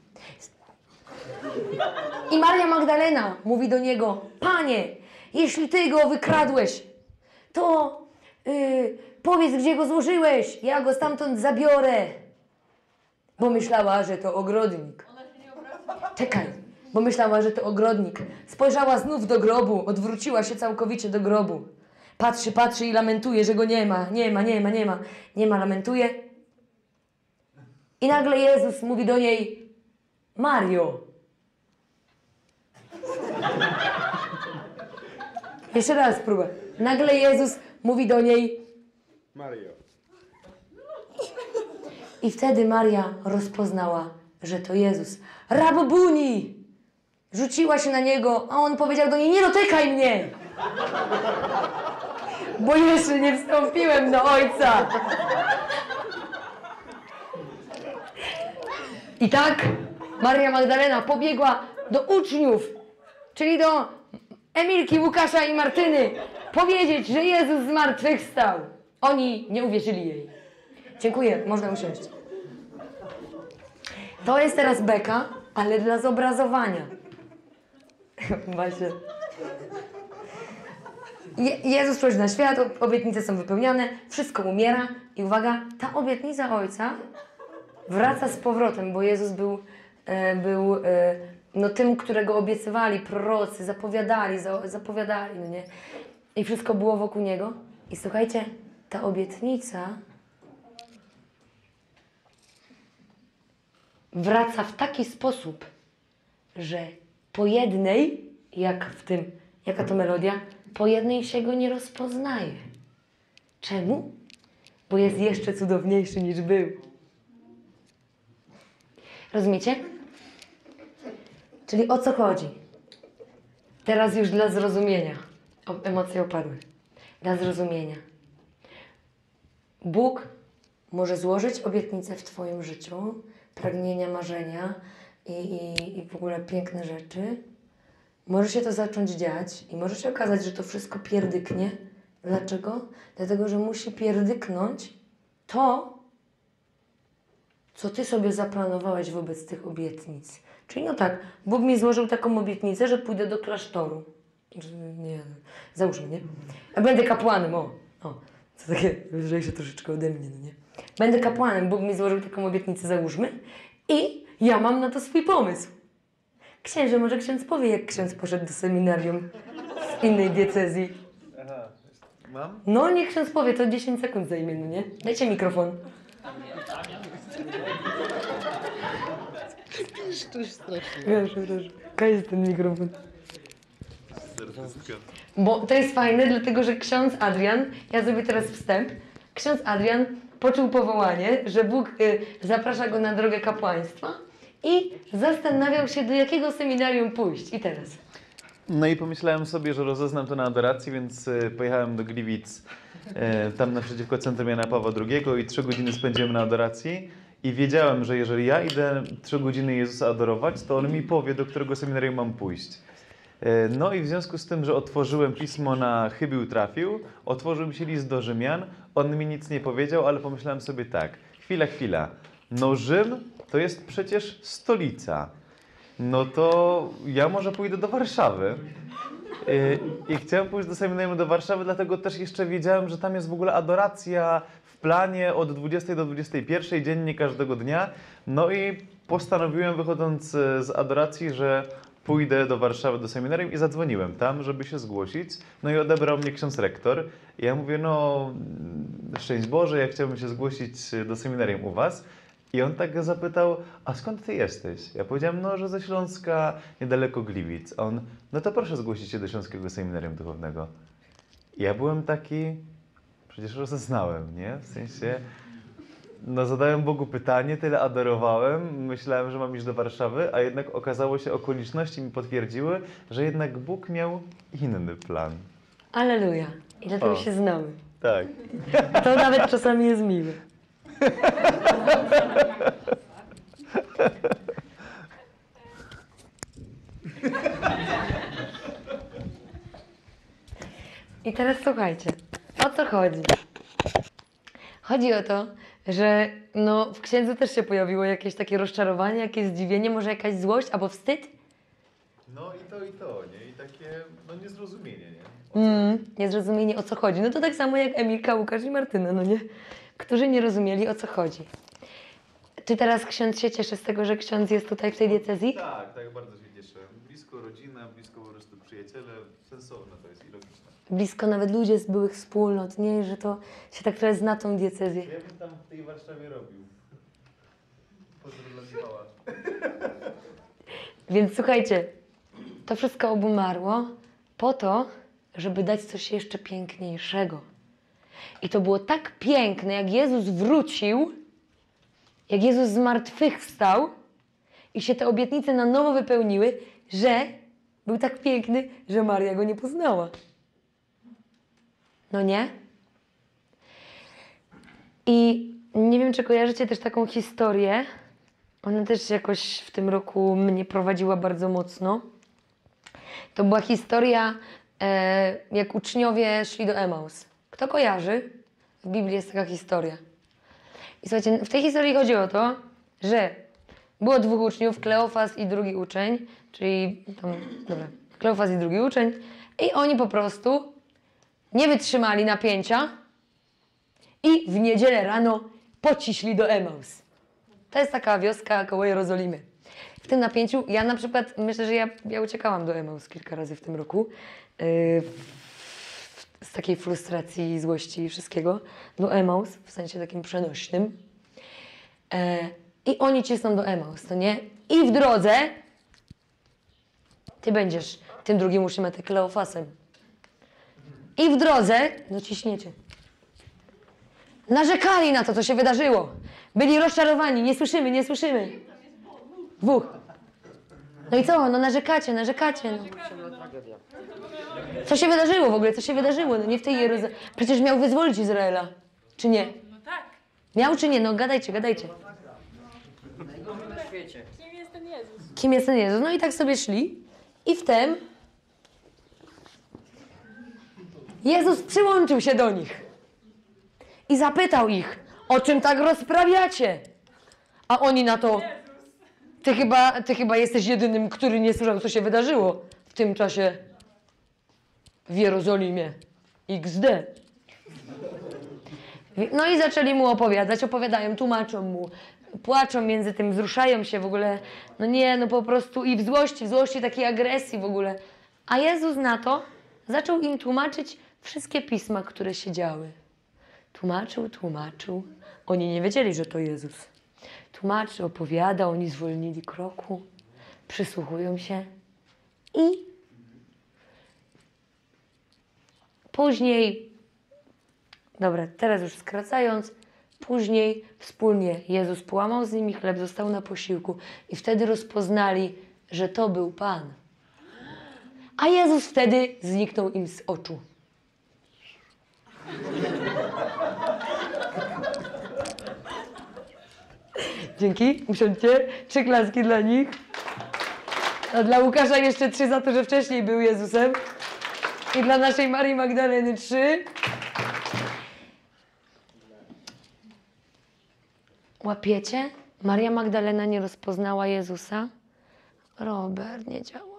I Maria Magdalena mówi do Niego: Panie, jeśli Ty go wykradłeś, to yy, powiedz, gdzie go złożyłeś. Ja go stamtąd zabiorę. Bo myślała, że to ogrodnik. Ona się nie obraca. Czekaj, bo myślała, że to ogrodnik. Spojrzała znów do grobu, odwróciła się całkowicie do grobu. Patrzy, patrzy i lamentuje, że go nie ma, nie ma, nie ma, nie ma. Nie ma, lamentuje. I nagle Jezus mówi do niej: Mario. Jeszcze raz próbę. Nagle Jezus mówi do niej: Mario. I wtedy Maria rozpoznała, że to Jezus. Rabobuni! Rzuciła się na Niego, a On powiedział do niej: nie dotykaj mnie! Bo jeszcze nie wstąpiłem do Ojca. I tak Maria Magdalena pobiegła do uczniów, czyli do Emilki, Łukasza i Martyny, powiedzieć, że Jezus zmartwychwstał. Oni nie uwierzyli jej. Dziękuję, można usiąść. To jest teraz beka, ale dla zobrazowania. Właśnie. Je Jezus przychodzi na świat, obietnice są wypełniane, wszystko umiera i uwaga, ta obietnica Ojca wraca z powrotem, bo Jezus był, e, był e, no, tym, którego obiecywali prorocy, zapowiadali, za, zapowiadali, no nie? I wszystko było wokół Niego. I słuchajcie, ta obietnica wraca w taki sposób, że po jednej, jak w tym, jaka to melodia, po jednej się go nie rozpoznaje. Czemu? Bo jest jeszcze cudowniejszy niż był. Rozumiecie? Czyli o co chodzi? Teraz już dla zrozumienia. O, emocje opadły. Dla zrozumienia. Bóg może złożyć obietnicę w Twoim życiu, pragnienia, marzenia i, i, i w ogóle piękne rzeczy. Może się to zacząć dziać i może się okazać, że to wszystko pierdyknie. Dlaczego? Dlatego, że musi pierdyknąć to, co Ty sobie zaplanowałeś wobec tych obietnic. Czyli no tak, Bóg mi złożył taką obietnicę, że pójdę do klasztoru. Nie, załóżmy, nie? A będę kapłanem, o. o to takie lżejsze troszeczkę ode mnie, no nie? Będę kapłanem, Bóg mi złożył taką obietnicę, załóżmy. I ja mam na to swój pomysł. Księże, może ksiądz powie, jak ksiądz poszedł do seminarium w innej diecezji. Aha, Mam? No niech ksiądz powie, to dziesięć sekund zajmie, no nie? Dajcie mikrofon. Szczerze strasznie. Wiesz, wiesz, kaj jest ten mikrofon. Bo to jest fajne, dlatego że ksiądz Adrian, ja zrobię teraz wstęp, ksiądz Adrian poczuł powołanie, że Bóg y, zaprasza go na drogę kapłaństwa i zastanawiał się, do jakiego seminarium pójść. I teraz. No i pomyślałem sobie, że rozeznam to na adoracji, więc y, pojechałem do Gliwic, y, tam naprzeciwko Centrum Jana Pawła drugiego i trzy godziny spędziłem na adoracji. I wiedziałem, że jeżeli ja idę trzy godziny Jezusa adorować, to On mi powie, do którego seminarium mam pójść. No i w związku z tym, że otworzyłem pismo na Chybił trafił, otworzył mi się list do Rzymian, on mi nic nie powiedział, ale pomyślałem sobie tak, chwila, chwila, no Rzym to jest przecież stolica, no to ja może pójdę do Warszawy. I chciałem pójść do seminarium do Warszawy, dlatego też jeszcze wiedziałem, że tam jest w ogóle adoracja w planie od dwudziestej do dwudziestej pierwszej, dziennie każdego dnia. No i postanowiłem, wychodząc z adoracji, że pójdę do Warszawy do seminarium i zadzwoniłem tam, żeby się zgłosić. No i odebrał mnie ksiądz rektor. I ja mówię, no szczęść Boże, ja chciałbym się zgłosić do seminarium u was. I on tak zapytał, a skąd ty jesteś? Ja powiedziałem, no, że ze Śląska, niedaleko Gliwic. A on, no to proszę zgłosić się do Śląskiego Seminarium Duchownego. I ja byłem taki, przecież rozeznałem, nie? W sensie, no zadałem Bogu pytanie, tyle adorowałem, myślałem, że mam iść do Warszawy, a jednak okazało się, okoliczności mi potwierdziły, że jednak Bóg miał inny plan. Aleluja. I dlatego O. się znamy. Tak. To nawet czasami jest miłe. I teraz słuchajcie, o co chodzi? Chodzi o to, że no, w księdzu też się pojawiło jakieś takie rozczarowanie, jakieś zdziwienie, może jakaś złość albo wstyd? No i to, i to, nie? I takie, no niezrozumienie, nie? Mm, niezrozumienie, o co chodzi. No to tak samo jak Emilka, Łukasz i Martyna, no nie? Którzy nie rozumieli, o co chodzi. Czy teraz ksiądz się cieszy z tego, że ksiądz jest tutaj w tej diecezji? Tak, tak, bardzo się cieszę. Blisko rodzina, blisko po prostu przyjaciele, sensowne to jest i logiczne. Blisko nawet ludzie z byłych wspólnot, nie? Że to się tak trochę zna tą diecezję. Ja bym tam w tej Warszawie robił. Pozdro dla Michała. Więc słuchajcie, to wszystko obumarło po to, żeby dać coś jeszcze piękniejszego. I to było tak piękne, jak Jezus wrócił, jak Jezus z martwych wstał i się te obietnice na nowo wypełniły, że był tak piękny, że Maria go nie poznała. No nie? I nie wiem, czy kojarzycie też taką historię. Ona też jakoś w tym roku mnie prowadziła bardzo mocno. To była historia, e, jak uczniowie szli do Emaus. Kto kojarzy? W Biblii jest taka historia. I słuchajcie, w tej historii chodzi o to, że było dwóch uczniów, Kleofas i drugi uczeń, czyli tam, dobra, Kleofas i drugi uczeń, i oni po prostu nie wytrzymali napięcia i w niedzielę rano pociśli do Emaus. To jest taka wioska koło Jerozolimy. W tym napięciu, ja na przykład, myślę, że ja, ja uciekałam do Emaus kilka razy w tym roku, yy, z takiej frustracji, złości i wszystkiego, do Emaus, w sensie takim przenośnym. E, I oni cisną do Emaus, to nie? I w drodze ty będziesz tym drugim uczniem, a ty Kleofasem. I w drodze, no ciśniecie. Narzekali na to, co się wydarzyło. Byli rozczarowani, nie słyszymy, nie słyszymy. Dwóch. No i co? No narzekacie, narzekacie. No. Co się wydarzyło w ogóle? Co się wydarzyło? No nie w tej Jerozolimie. Przecież miał wyzwolić Izraela. Czy nie? No tak. Miał czy nie? No gadajcie, gadajcie. na świecie. Kim jest ten Jezus? Kim jest ten Jezus? No i tak sobie szli. I wtem Jezus przyłączył się do nich i zapytał ich, o czym tak rozprawiacie? A oni na to, ty chyba, ty chyba jesteś jedynym, który nie słyszał, co się wydarzyło w tym czasie w Jerozolimie. iks de. No i zaczęli mu opowiadać, opowiadają, tłumaczą mu, płaczą między tym, wzruszają się w ogóle. No nie, no po prostu i w złości, w złości takiej agresji w ogóle. A Jezus na to zaczął im tłumaczyć, wszystkie pisma, które się działy. Tłumaczył, tłumaczył. Oni nie wiedzieli, że to Jezus. Tłumaczy, opowiada, oni zwolnili kroku, przysłuchują się i później, dobra, teraz już skracając, później wspólnie Jezus połamał z nimi chleb, został na posiłku i wtedy rozpoznali, że to był Pan. A Jezus wtedy zniknął im z oczu. Dzięki, usiądźcie. Trzy klaski dla nich. A dla Łukasza jeszcze trzy za to, że wcześniej był Jezusem. I dla naszej Marii Magdaleny trzy. Łapiecie? Maria Magdalena nie rozpoznała Jezusa. Robert, nie działa.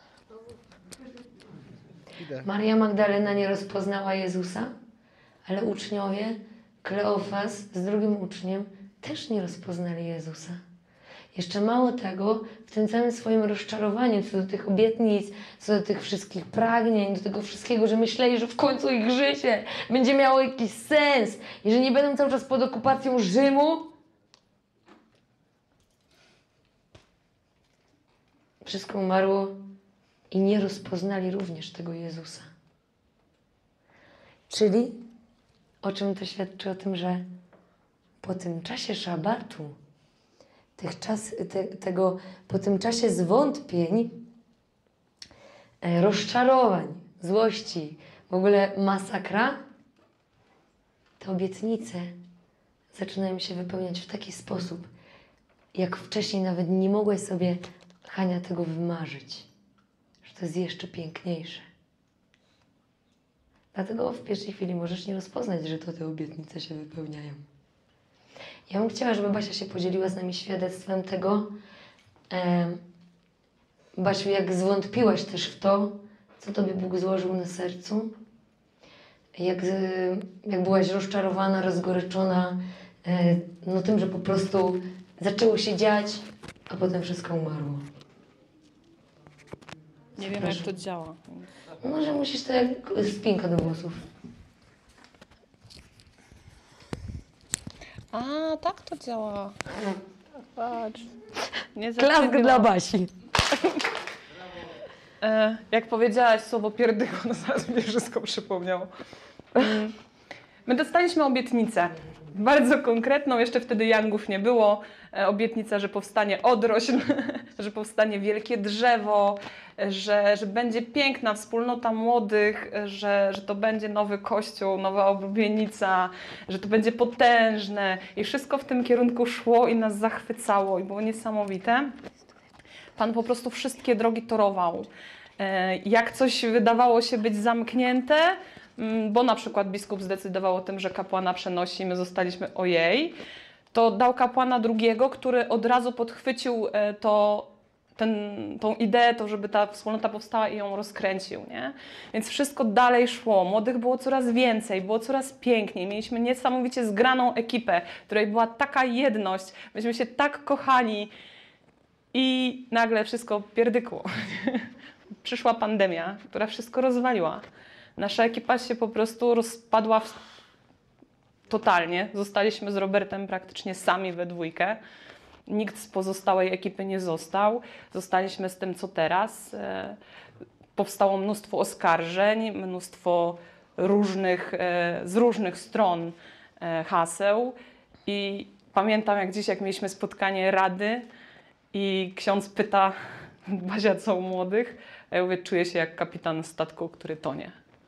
Maria Magdalena nie rozpoznała Jezusa, ale uczniowie, Kleofas z drugim uczniem, też nie rozpoznali Jezusa. Jeszcze mało tego, w tym całym swoim rozczarowaniu co do tych obietnic, co do tych wszystkich pragnień, do tego wszystkiego, że myśleli, że w końcu ich życie będzie miało jakiś sens i że nie będą cały czas pod okupacją Rzymu. Wszystko umarło i nie rozpoznali również tego Jezusa. Czyli o czym to świadczy? O tym, że po tym czasie szabatu, tych czas, te, tego, po tym czasie zwątpień, e, rozczarowań, złości, w ogóle masakra, te obietnice zaczynają się wypełniać w taki sposób, jak wcześniej nawet nie mogłaś sobie, Hania, tego wymarzyć, że to jest jeszcze piękniejsze. Dlatego w pierwszej chwili możesz nie rozpoznać, że to te obietnice się wypełniają. Ja bym chciała, żeby Basia się podzieliła z nami świadectwem tego, e, Basiu, jak zwątpiłaś też w to, co Tobie Bóg złożył na sercu, jak, jak byłaś rozczarowana, rozgoryczona e, no tym, że po prostu zaczęło się dziać, a potem wszystko umarło. Nie wiem, jak to działa. Może musisz to jak spinka do włosów. A, tak to działa. Patrz. Nie Klask zaczepiłam. dla Basi. E, jak powiedziałaś słowo pierdycho, no zaraz mi wszystko przypomniało. Mm. My dostaliśmy obietnicę. Bardzo konkretną, jeszcze wtedy Yangów nie było. E, obietnica, że powstanie odrośl, że powstanie wielkie drzewo, że, że będzie piękna wspólnota młodych, że, że to będzie nowy kościół, nowa oblubienica, że to będzie potężne. I wszystko w tym kierunku szło i nas zachwycało i było niesamowite. Pan po prostu wszystkie drogi torował. E, jak coś wydawało się być zamknięte, bo na przykład biskup zdecydował o tym, że kapłana przenosi, my zostaliśmy ojej, to dał kapłana drugiego, który od razu podchwycił to, ten, tą ideę, to żeby ta wspólnota powstała i ją rozkręcił, nie? Więc wszystko dalej szło, młodych było coraz więcej, było coraz piękniej, mieliśmy niesamowicie zgraną ekipę, w której była taka jedność, myśmy się tak kochali i nagle wszystko pierdykło. Przyszła pandemia, która wszystko rozwaliła. Nasza ekipa się po prostu rozpadła w... totalnie. Zostaliśmy z Robertem praktycznie sami we dwójkę. Nikt z pozostałej ekipy nie został. Zostaliśmy z tym, co teraz. Powstało mnóstwo oskarżeń, mnóstwo różnych, z różnych stron haseł. I pamiętam jak dziś, jak mieliśmy spotkanie rady i ksiądz pyta Bazia, co u młodych? A ja mówię, czuję się jak kapitan statku, który tonie.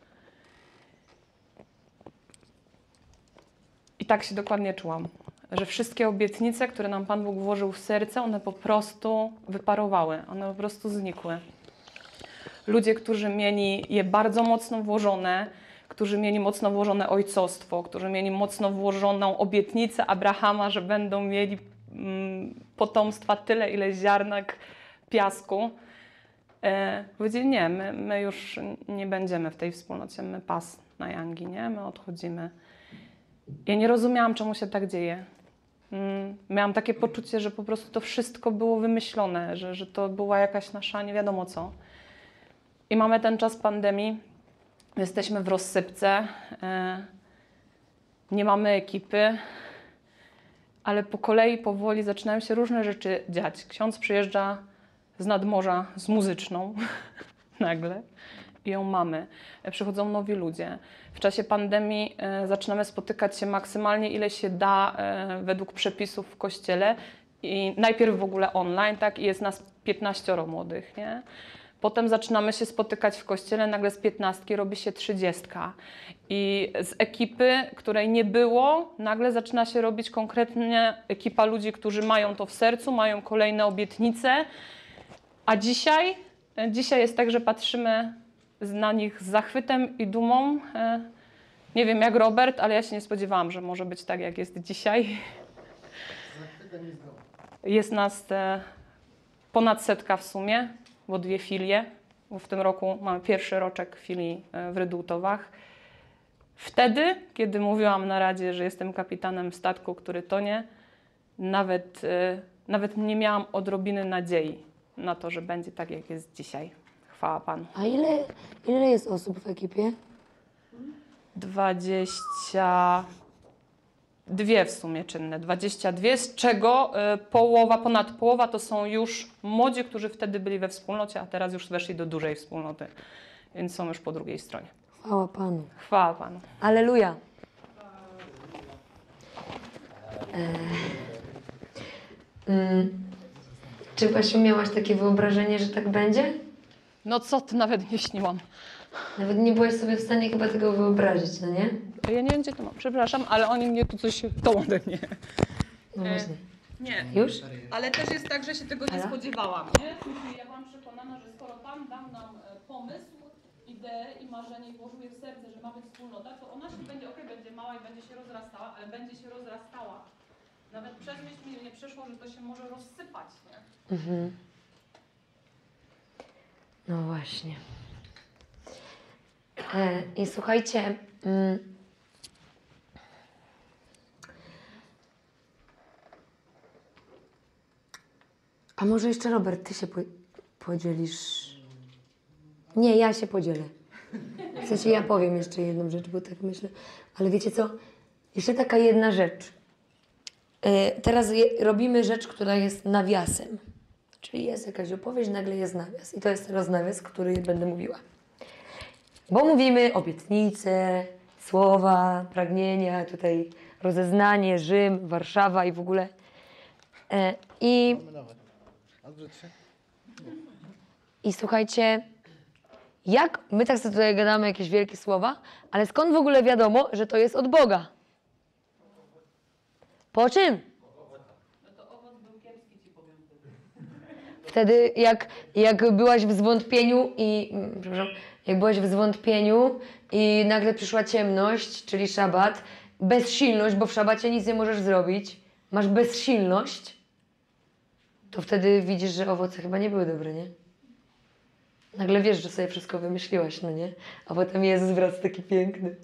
I tak się dokładnie czułam, że wszystkie obietnice, które nam Pan Bóg włożył w serce, one po prostu wyparowały, one po prostu znikły. Ludzie, którzy mieli je bardzo mocno włożone, którzy mieli mocno włożone ojcostwo, którzy mieli mocno włożoną obietnicę Abrahama, że będą mieli mm, potomstwa tyle, ile ziarnek piasku, e, powiedzieli nie, my, my już nie będziemy w tej wspólnocie, my pas na Yangi, nie? My odchodzimy. Ja nie rozumiałam, czemu się tak dzieje. Miałam takie poczucie, że po prostu to wszystko było wymyślone, że, że to była jakaś nasza nie wiadomo co. I mamy ten czas pandemii, Jesteśmy w rozsypce, e, nie mamy ekipy, ale po kolei, powoli zaczynają się różne rzeczy dziać. Ksiądz przyjeżdża z nadmorza z muzyczną nagle i ją mamy. Przychodzą nowi ludzie. W czasie pandemii e, zaczynamy spotykać się maksymalnie ile się da e, według przepisów w kościele i najpierw w ogóle online, tak, i jest nas piętnaścioro młodych, nie? Potem zaczynamy się spotykać w kościele, nagle z piętnastki robi się trzydziestka. I z ekipy, której nie było, nagle zaczyna się robić konkretnie ekipa ludzi, którzy mają to w sercu, mają kolejne obietnice. A dzisiaj, dzisiaj jest tak, że patrzymy na nich z zachwytem i dumą. Nie wiem jak Robert, ale ja się nie spodziewałam, że może być tak, jak jest dzisiaj. Jest nas ponad setka w sumie, bo dwie filie, bo w tym roku mamy pierwszy roczek filii w Rydultowach. Wtedy, kiedy mówiłam na radzie, że jestem kapitanem statku, który tonie, nawet, nawet nie miałam odrobiny nadziei na to, że będzie tak, jak jest dzisiaj. Chwała Panu. A ile, ile jest osób w ekipie? dwadzieścia dwie w sumie czynne, dwadzieścia dwie, z czego y, połowa, ponad połowa to są już młodzi, którzy wtedy byli we wspólnocie, a teraz już weszli do dużej wspólnoty, więc są już po drugiej stronie. Chwała Panu. Chwała Panu. Alleluja. E, mm, czy Basiu miałaś takie wyobrażenie, że tak będzie? No co ty, nawet nie śniłam. Nawet nie byłaś sobie w stanie chyba tego wyobrazić, no nie? Ja nie wiem, gdzie to mam, przepraszam, ale oni mnie tu coś tą ode mnie. No E, właśnie. Nie, Już? ale też jest tak, że się tego nie Ala? spodziewałam, nie? W sensie ja byłam przekonana, że skoro Pan dał nam e, pomysł, ideę i marzenie i włożył je w serce, że ma być wspólnota, to ona się będzie, okej, będzie mała i będzie się rozrastała, ale będzie się rozrastała. Nawet przez myśl mi nie przeszło, że to się może rozsypać, nie? Mhm. No właśnie. E, I słuchajcie, mm, a może jeszcze Robert, ty się po, podzielisz? Nie, ja się podzielę. W sensie ja powiem jeszcze jedną rzecz, bo tak myślę. Ale wiecie co? Jeszcze taka jedna rzecz. E, teraz je, robimy rzecz, która jest nawiasem. Czyli jest jakaś opowieść, nagle jest nawias. I to jest teraz nawias, który będę mówiła. Bo mówimy obietnice, słowa, pragnienia, tutaj rozeznanie, Rzym, Warszawa i w ogóle. E, i, I słuchajcie, jak my tak sobie tutaj gadamy jakieś wielkie słowa, ale skąd w ogóle wiadomo, że to jest od Boga? Po czym? Wtedy jak, jak byłaś w zwątpieniu i, mm, przepraszam, jak byłaś w zwątpieniu i nagle przyszła ciemność, czyli szabat, bezsilność, bo w szabacie nic nie możesz zrobić, masz bezsilność, to wtedy widzisz, że owoce chyba nie były dobre, nie? Nagle wiesz, że sobie wszystko wymyśliłaś, no nie? A potem Jezus wraca taki piękny.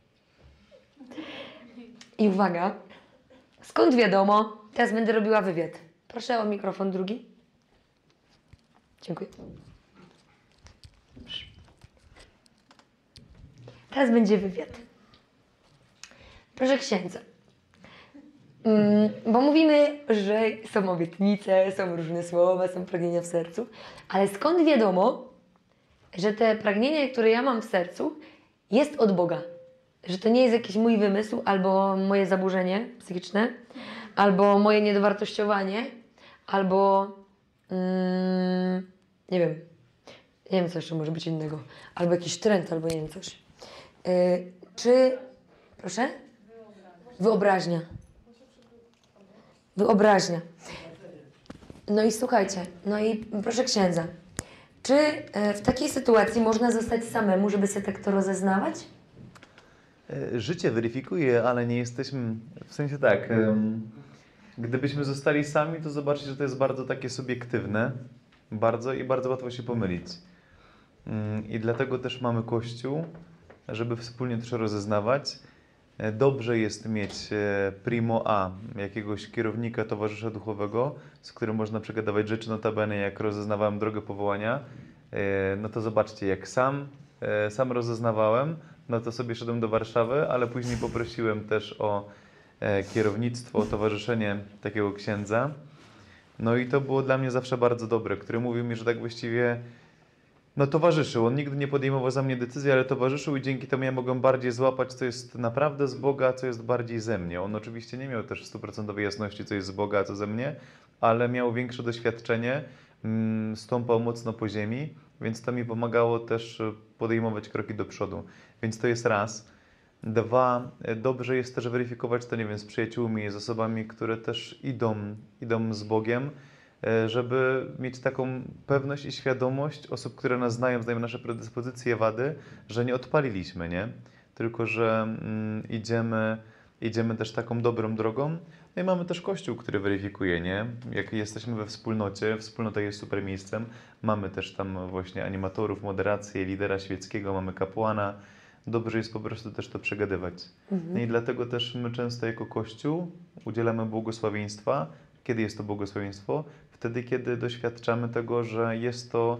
I uwaga, skąd wiadomo? Teraz będę robiła wywiad. Proszę o mikrofon drugi. Dziękuję. Teraz będzie wywiad. Proszę księdza. Mm, bo mówimy, że są obietnice, są różne słowa, są pragnienia w sercu, ale skąd wiadomo, że te pragnienie, które ja mam w sercu, jest od Boga? Że to nie jest jakiś mój wymysł, albo moje zaburzenie psychiczne, albo moje niedowartościowanie, albo mm, nie wiem, nie wiem co jeszcze może być innego, albo jakiś trend, albo nie wiem coś. Yy, czy, proszę? Wyobraźnia. Wyobraźnia. No i słuchajcie, no i proszę księdza, czy e, w takiej sytuacji można zostać samemu, żeby sobie tak to rozeznawać? E, Życie weryfikuje, ale nie jesteśmy, w sensie tak, em, gdybyśmy zostali sami, to zobaczycie, że to jest bardzo takie subiektywne, bardzo i bardzo łatwo się pomylić. Mm, I dlatego też mamy Kościół, żeby wspólnie też rozeznawać. E, Dobrze jest mieć e, primo A, jakiegoś kierownika, towarzysza duchowego, z którym można przegadawać rzeczy, notabene jak rozeznawałem drogę powołania, e, no to zobaczcie, jak sam e, sam rozeznawałem, no to sobie szedłem do Warszawy, ale później poprosiłem też o e, kierownictwo, o towarzyszenie takiego księdza. No i to było dla mnie zawsze bardzo dobre, który mówił mi, że tak właściwie no towarzyszył. On nigdy nie podejmował za mnie decyzji, ale towarzyszył i dzięki temu ja mogłem bardziej złapać, co jest naprawdę z Boga, a co jest bardziej ze mnie. On oczywiście nie miał też stuprocentowej jasności, co jest z Boga, a co ze mnie, ale miał większe doświadczenie, mm, stąpał mocno po ziemi, więc to mi pomagało też podejmować kroki do przodu. Więc to jest raz. Dwa, dobrze jest też weryfikować to, nie wiem, z przyjaciółmi, z osobami, które też idą, idą z Bogiem, żeby mieć taką pewność i świadomość osób, które nas znają, znają nasze predyspozycje, wady, że nie odpaliliśmy, nie? Tylko, że mm, idziemy, idziemy też taką dobrą drogą. No i mamy też Kościół, który weryfikuje, nie? Jak jesteśmy we wspólnocie, wspólnota jest super miejscem, mamy też tam właśnie animatorów, moderację, lidera świeckiego, mamy kapłana. Dobrze jest po prostu też to przegadywać. Mhm. No i dlatego też my często jako Kościół udzielamy błogosławieństwa. Kiedy jest to błogosławieństwo? Wtedy, kiedy doświadczamy tego, że jest to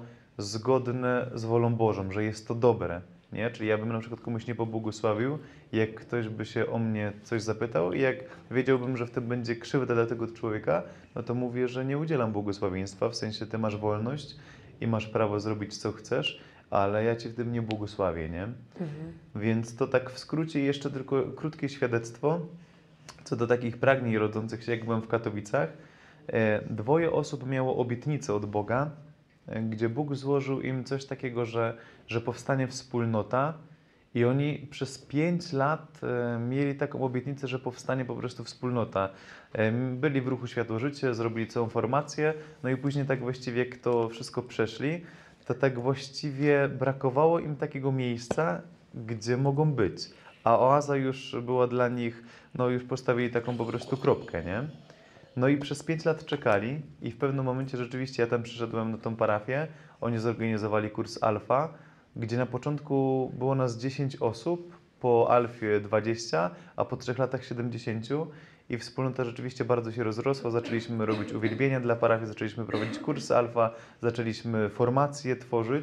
zgodne z wolą Bożą, że jest to dobre. Nie? Czyli ja bym na przykład komuś nie pobłogosławił, jak ktoś by się o mnie coś zapytał i jak wiedziałbym, że w tym będzie krzywda dla tego człowieka, no to mówię, że nie udzielam błogosławieństwa, w sensie ty masz wolność i masz prawo zrobić co chcesz, ale ja ci w tym nie błogosławię, nie? Mhm. Więc to tak w skrócie jeszcze tylko krótkie świadectwo co do takich pragnień rodzących się, jak byłem w Katowicach. E, dwoje osób miało obietnicę od Boga, e, gdzie Bóg złożył im coś takiego, że, że powstanie wspólnota i oni przez pięć lat e, mieli taką obietnicę, że powstanie po prostu wspólnota. E, byli w ruchu Światło Życie, zrobili całą formację, no i później tak właściwie jak to wszystko przeszli, to tak właściwie brakowało im takiego miejsca, gdzie mogą być. A oaza już była dla nich, no już postawili taką po prostu kropkę, nie? No i przez pięć lat czekali i w pewnym momencie rzeczywiście ja tam przyszedłem na tą parafię, oni zorganizowali kurs Alfa, gdzie na początku było nas dziesięć osób, po Alfie dwadzieścia, a po trzech latach siedemdziesiąt i wspólnota rzeczywiście bardzo się rozrosła, zaczęliśmy robić uwielbienia dla parafii, zaczęliśmy prowadzić kursy Alfa, zaczęliśmy formacje tworzyć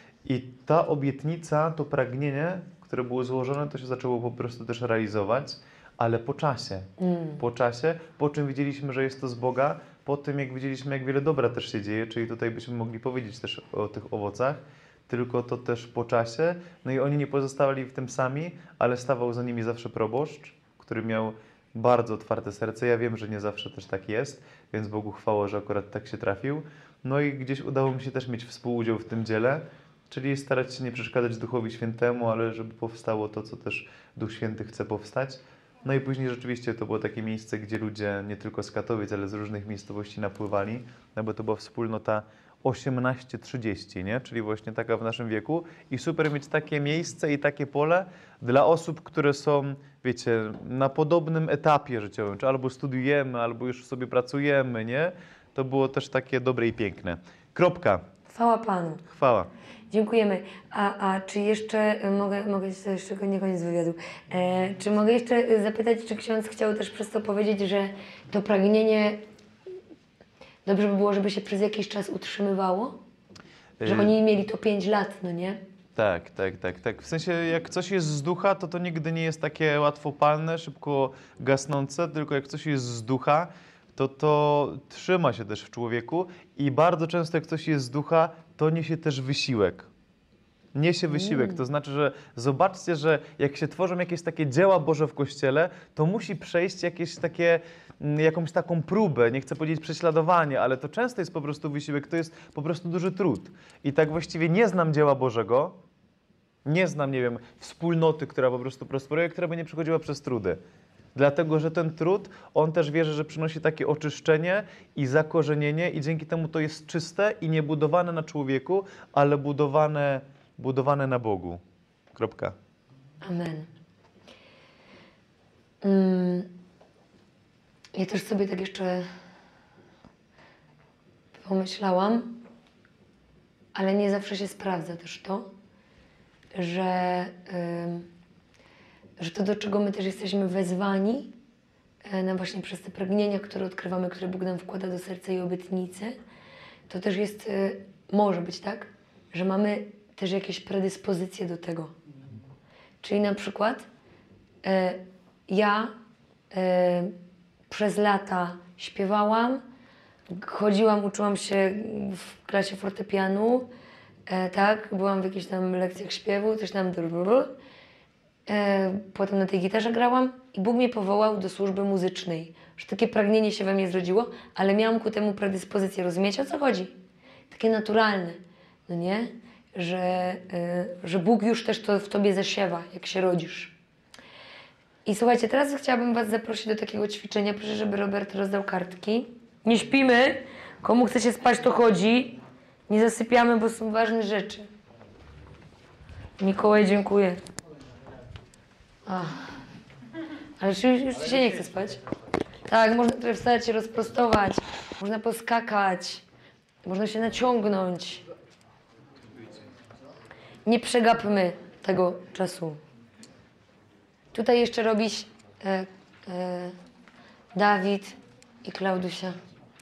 i ta obietnica, to pragnienie, które było złożone, to się zaczęło po prostu też realizować, ale po czasie. Mm. Po czasie, po czym widzieliśmy, że jest to z Boga, po tym jak widzieliśmy, jak wiele dobra też się dzieje, czyli tutaj byśmy mogli powiedzieć też o tych owocach, tylko to też po czasie. No i oni nie pozostawali w tym sami, ale stawał za nimi zawsze proboszcz, który miał bardzo otwarte serce. Ja wiem, że nie zawsze też tak jest, więc Bogu chwała, że akurat tak się trafił. No i gdzieś udało mi się też mieć współudział w tym dziele, czyli starać się nie przeszkadzać Duchowi Świętemu, ale żeby powstało to, co też Duch Święty chce powstać. No i później rzeczywiście to było takie miejsce, gdzie ludzie nie tylko z Katowic, ale z różnych miejscowości napływali, no bo to była wspólnota osiemnaście trzydzieści, nie? Czyli właśnie taka w naszym wieku i super mieć takie miejsce i takie pole dla osób, które są, wiecie, na podobnym etapie życiowym, czy albo studiujemy, albo już sobie pracujemy, nie? To było też takie dobre i piękne. Kropka. Chwała Panu. Chwała. Dziękujemy. A, a czy jeszcze, y, mogę, mogę jeszcze, jeszcze nie koniec wywiadu, e, czy mogę jeszcze y, zapytać, czy ksiądz chciał też przez to powiedzieć, że to pragnienie dobrze by było, żeby się przez jakiś czas utrzymywało? Że Y- oni mieli to pięć lat, no nie? Tak, tak, tak, tak. W sensie jak coś jest z ducha, to to nigdy nie jest takie łatwopalne, szybko gasnące, tylko jak coś jest z ducha, to to trzyma się też w człowieku i bardzo często jak coś jest z ducha, to niesie też wysiłek. Niesie wysiłek, to znaczy, że zobaczcie, że jak się tworzą jakieś takie dzieła Boże w Kościele, to musi przejść jakieś takie, mm, jakąś taką próbę, nie chcę powiedzieć prześladowanie, ale to często jest po prostu wysiłek, to jest po prostu duży trud. I tak właściwie nie znam dzieła Bożego, nie znam, nie wiem, wspólnoty, która po prostu prosperuje, która by nie przechodziła przez trudy. Dlatego, że ten trud, on też wierzy, że przynosi takie oczyszczenie i zakorzenienie i dzięki temu to jest czyste i nie budowane na człowieku, ale budowane, budowane na Bogu. Kropka. Amen. Mm, ja też sobie tak jeszcze pomyślałam, ale nie zawsze się sprawdza też to, że, ym, że to, do czego my też jesteśmy wezwani, e, no właśnie przez te pragnienia, które odkrywamy, które Bóg nam wkłada do serca i obietnice, to też jest, e, może być tak, że mamy też jakieś predyspozycje do tego. Czyli na przykład e, ja e, przez lata śpiewałam, chodziłam, uczyłam się w klasie fortepianu, e, tak, byłam w jakichś tam lekcjach śpiewu, coś tam, e, potem na tej gitarze grałam i Bóg mnie powołał do służby muzycznej. Że takie pragnienie się we mnie zrodziło, ale miałam ku temu predyspozycję. Rozumiecie, o co chodzi? Takie naturalne, no nie? Że, y, że Bóg już też to w tobie zasiewa, jak się rodzisz. I słuchajcie, teraz chciałabym was zaprosić do takiego ćwiczenia. Proszę, żeby Robert rozdał kartki. Nie śpimy. Komu chce się spać, to chodzi. Nie zasypiamy, bo są ważne rzeczy. Mikołaj, dziękuję. Ach. Ale już, już ci się nie chce spać? Tak, można trochę wstać się rozprostować, można poskakać, można się naciągnąć. Nie przegapmy tego czasu. Tutaj jeszcze robisz e, e, Dawid i Klaudusia.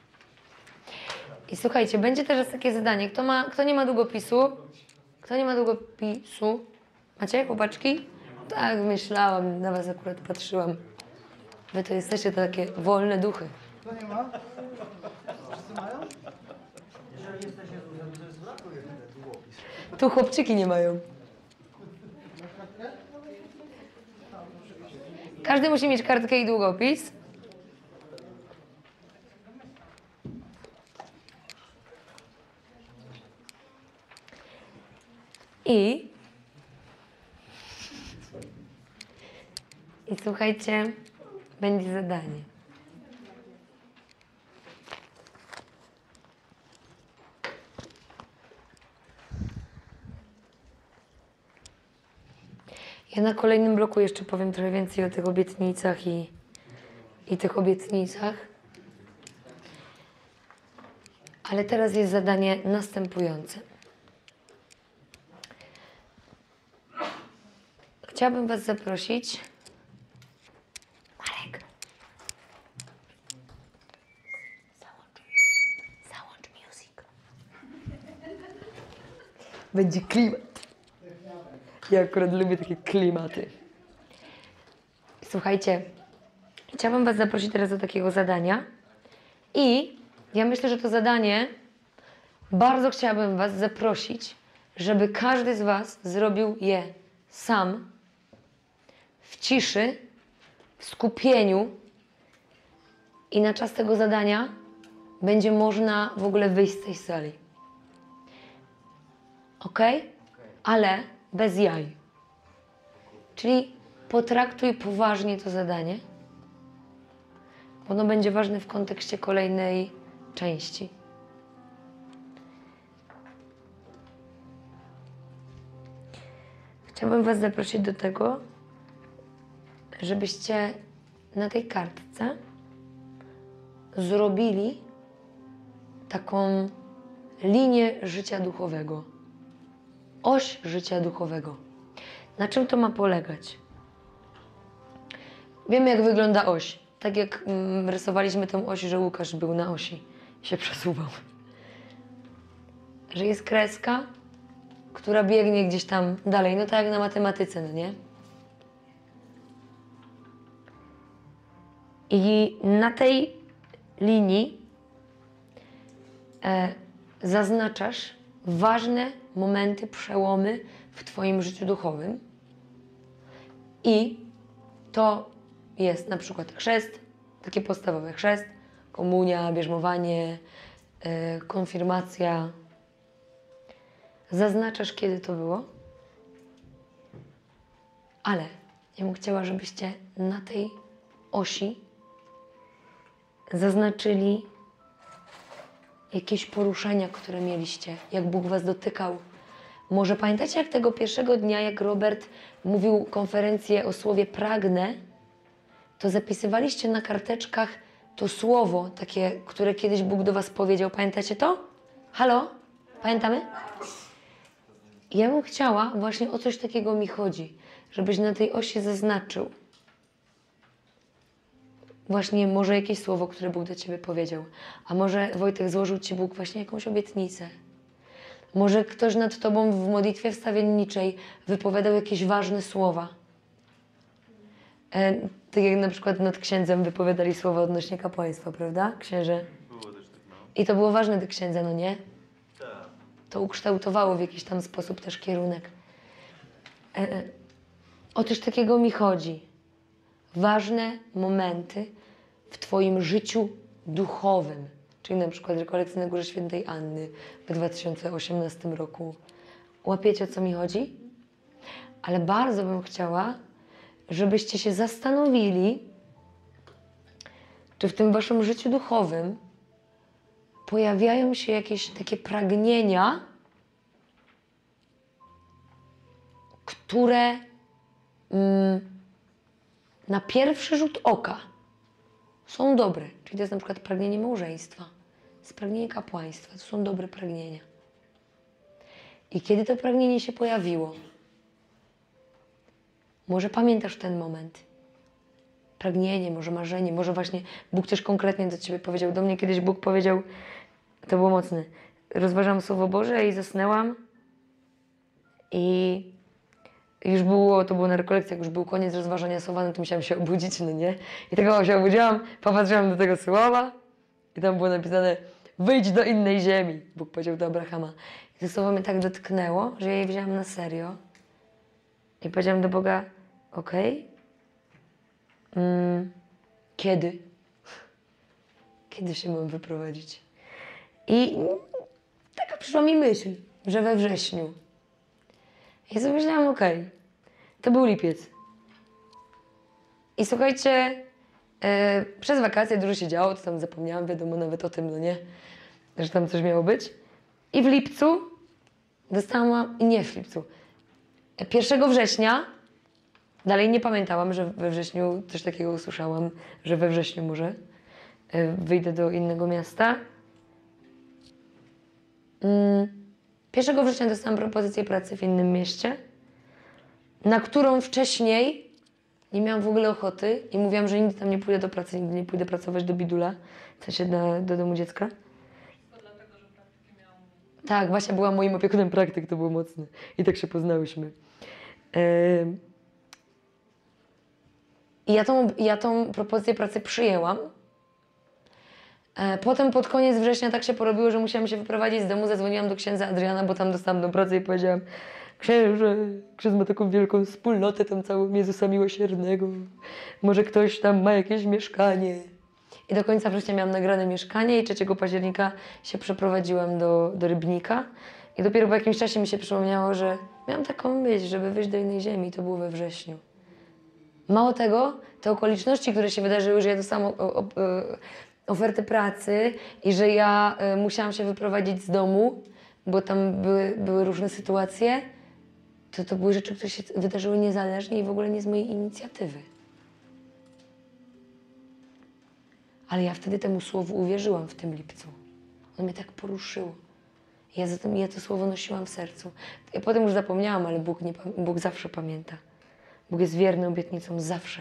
I słuchajcie, będzie teraz takie zadanie. Kto, ma, kto nie ma długopisu? Kto nie ma długopisu? Macie chłopaczki? Tak, myślałam, na was akurat patrzyłam. Wy to jesteście takie wolne duchy. Kto nie ma? Wszyscy mają? Jeżeli jesteś Jezusem, to jest brakuje tyle długopis. Tu chłopczyki nie mają. Każdy musi mieć kartkę i długopis. I... I słuchajcie, będzie zadanie. Ja na kolejnym bloku jeszcze powiem trochę więcej o tych obietnicach i, i tych obietnicach. Ale teraz jest zadanie następujące. Chciałabym was zaprosić. Marek. Załącz. Załącz music. Będzie klimat. Ja akurat lubię takie klimaty. Słuchajcie, chciałabym was zaprosić teraz do takiego zadania. I ja myślę, że to zadanie bardzo chciałabym was zaprosić, żeby każdy z was zrobił je sam, w ciszy, w skupieniu i na czas tego zadania będzie można w ogóle wyjść z tej sali. Ok? Ale bez jaj. Czyli potraktuj poważnie to zadanie. Ono będzie ważne w kontekście kolejnej części. Chciałabym was zaprosić do tego, żebyście na tej kartce zrobili taką linię życia duchowego. Oś życia duchowego. Na czym to ma polegać? Wiemy, jak wygląda oś. Tak jak mm, rysowaliśmy tę oś, że Łukasz był na osi i się przesuwał. Że jest kreska, która biegnie gdzieś tam dalej. No tak jak na matematyce, no nie? I na tej linii e, zaznaczasz ważne momenty, przełomy w twoim życiu duchowym. I to jest na przykład chrzest, takie podstawowe chrzest, komunia, bierzmowanie, yy, konfirmacja. Zaznaczasz, kiedy to było. Ale ja bym chciała, żebyście na tej osi zaznaczyli jakieś poruszenia, które mieliście, jak Bóg was dotykał. Może pamiętacie, jak tego pierwszego dnia, jak Robert mówił konferencję o słowie pragnę, to zapisywaliście na karteczkach to słowo, takie, które kiedyś Bóg do was powiedział. Pamiętacie to? Halo? Pamiętamy? Ja bym chciała, właśnie o coś takiego mi chodzi, żebyś na tej osi zaznaczył właśnie może jakieś słowo, które Bóg do ciebie powiedział. A może, Wojtek, złożył ci Bóg właśnie jakąś obietnicę. Może ktoś nad tobą w modlitwie wstawienniczej wypowiadał jakieś ważne słowa. E, tak jak na przykład nad księdzem wypowiadali słowa odnośnie kapłaństwa, prawda? Księże. Było też tak, no. I to było ważne dla księdza, no nie? Tak. To ukształtowało w jakiś tam sposób też kierunek. E, e, o coś takiego mi chodzi. Ważne momenty w twoim życiu duchowym. Czyli na przykład rekolekcje na Górze Świętej Anny w dwa tysiące osiemnastym roku. Łapiecie, o co mi chodzi? Ale bardzo bym chciała, żebyście się zastanowili, czy w tym waszym życiu duchowym pojawiają się jakieś takie pragnienia, które mm, na pierwszy rzut oka są dobre. Czyli to jest na przykład pragnienie małżeństwa, jest pragnienie kapłaństwa. To są dobre pragnienia. I kiedy to pragnienie się pojawiło, może pamiętasz ten moment, pragnienie, może marzenie, może właśnie Bóg też konkretnie do ciebie powiedział. Do mnie kiedyś Bóg powiedział, to było mocne, rozważam Słowo Boże i zasnęłam i już było, to było na rekolekcjach, już był koniec rozważania słowa, no to musiałam się obudzić, no nie? I tego się obudziłam, popatrzyłam do tego słowa i tam było napisane, wyjdź do innej ziemi, Bóg powiedział do Abrahama. I to słowo mnie tak dotknęło, że ja je wzięłam na serio i powiedziałam do Boga, okej, okay, mm, kiedy? Kiedy się mam wyprowadzić? I taka przyszła mi myśl, że we wrześniu. I sobie myślałam, okej, okay, to był lipiec. I słuchajcie, e, przez wakacje dużo się działo, to tam zapomniałam, wiadomo nawet o tym, no nie, że tam coś miało być. I w lipcu dostałam, nie w lipcu, pierwszego września, dalej nie pamiętałam, że we wrześniu coś takiego usłyszałam, że we wrześniu może e, wyjdę do innego miasta. Mm. pierwszego września dostałam propozycję pracy w innym mieście, na którą wcześniej nie miałam w ogóle ochoty i mówiłam, że nigdy tam nie pójdę do pracy, nigdy nie pójdę pracować do bidula, w sensie do, do domu dziecka. Wszystko dlatego, że praktyki miałam. Tak, Basia była moim opiekunem praktyk, to było mocne. I tak się poznałyśmy. Ym. I ja tą, ja tą propozycję pracy przyjęłam. Potem pod koniec września tak się porobiło, że musiałam się wyprowadzić z domu, zadzwoniłam do księdza Adriana, bo tam dostałam do pracy i powiedziałam, księże, ksiądz ma taką wielką wspólnotę, tam całą Jezusa Miłosiernego, może ktoś tam ma jakieś mieszkanie. I do końca września miałam nagrane mieszkanie i trzeciego października się przeprowadziłam do, do Rybnika i dopiero po jakimś czasie mi się przypomniało, że miałam taką myśl, żeby wyjść do innej ziemi i to było we wrześniu. Mało tego, te okoliczności, które się wydarzyły, że ja dostałam o, o, o, ofertę pracy i że ja y, musiałam się wyprowadzić z domu, bo tam były, były różne sytuacje, to to były rzeczy, które się wydarzyły niezależnie i w ogóle nie z mojej inicjatywy. Ale ja wtedy temu słowu uwierzyłam w tym lipcu. Ono mnie tak poruszyło. Ja, zatem, ja to słowo nosiłam w sercu. Ja potem już zapomniałam, ale Bóg, nie, Bóg zawsze pamięta. Bóg jest wierny obietnicom zawsze.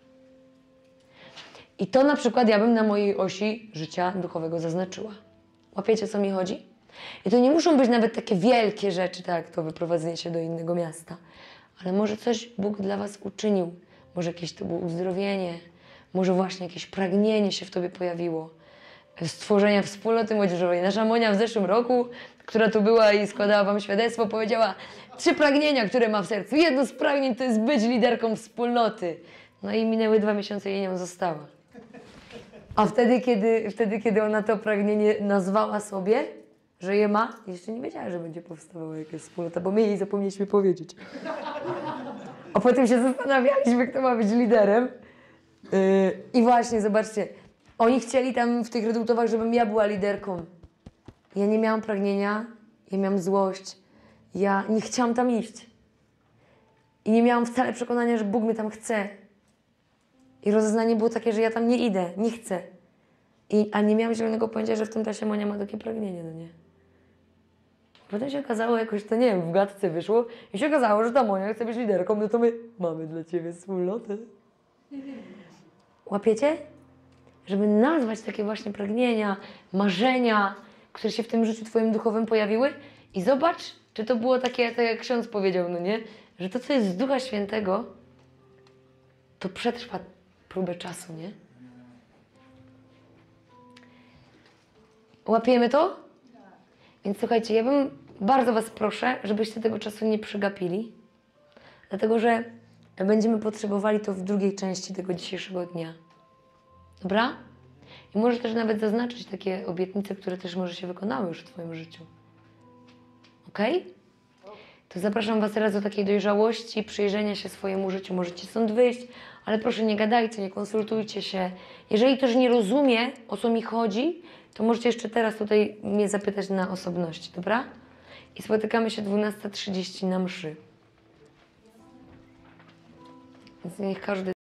I to na przykład ja bym na mojej osi życia duchowego zaznaczyła. Łapiecie, o co mi chodzi? I to nie muszą być nawet takie wielkie rzeczy, tak jak to wyprowadzenie się do innego miasta. Ale może coś Bóg dla was uczynił. Może jakieś to było uzdrowienie. Może właśnie jakieś pragnienie się w tobie pojawiło. Stworzenia wspólnoty młodzieżowej. Nasza Monia w zeszłym roku, która tu była i składała wam świadectwo, powiedziała trzy pragnienia, które ma w sercu. Jedno z pragnień to jest być liderką wspólnoty. No i minęły dwa miesiące i nią została. A wtedy kiedy, wtedy, kiedy ona to pragnienie nazwała sobie, że je ma, jeszcze nie wiedziała, że będzie powstawała jakaś wspólnota, bo my jej zapomnieliśmy powiedzieć. A potem się zastanawialiśmy, kto ma być liderem. Yy, I właśnie, zobaczcie, oni chcieli tam w tych reduktowach, żebym ja była liderką. Ja nie miałam pragnienia, ja miałam złość. Ja nie chciałam tam iść. I nie miałam wcale przekonania, że Bóg mnie tam chce. I rozeznanie było takie, że ja tam nie idę, nie chcę. I, a nie miałam zielonego pojęcia, że w tym czasie Monia ma takie pragnienie, no nie? Potem się okazało jakoś, to nie wiem, w gadce wyszło i się okazało, że ta Monia chce być liderką, no to my mamy dla ciebie wspólnotę. Łapiecie? Żeby nazwać takie właśnie pragnienia, marzenia, które się w tym życiu twoim duchowym pojawiły I zobacz, czy to było takie, tak jak ksiądz powiedział, no nie? Że to, co jest z Ducha Świętego, to przetrwa próbę czasu, nie? Łapiemy to? Więc słuchajcie, ja bym bardzo Was proszę, żebyście tego czasu nie przegapili, dlatego że będziemy potrzebowali to w drugiej części tego dzisiejszego dnia. Dobra? I możesz też nawet zaznaczyć takie obietnice, które też może się wykonały już w Twoim życiu. Okej? To zapraszam Was teraz do takiej dojrzałości, przyjrzenia się swojemu życiu. Możecie stąd wyjść, ale proszę nie gadajcie, nie konsultujcie się. Jeżeli ktoś nie rozumie, o co mi chodzi, to możecie jeszcze teraz tutaj mnie zapytać na osobności, dobra? I spotykamy się dwunasta trzydzieści na mszy. Więc niech każdy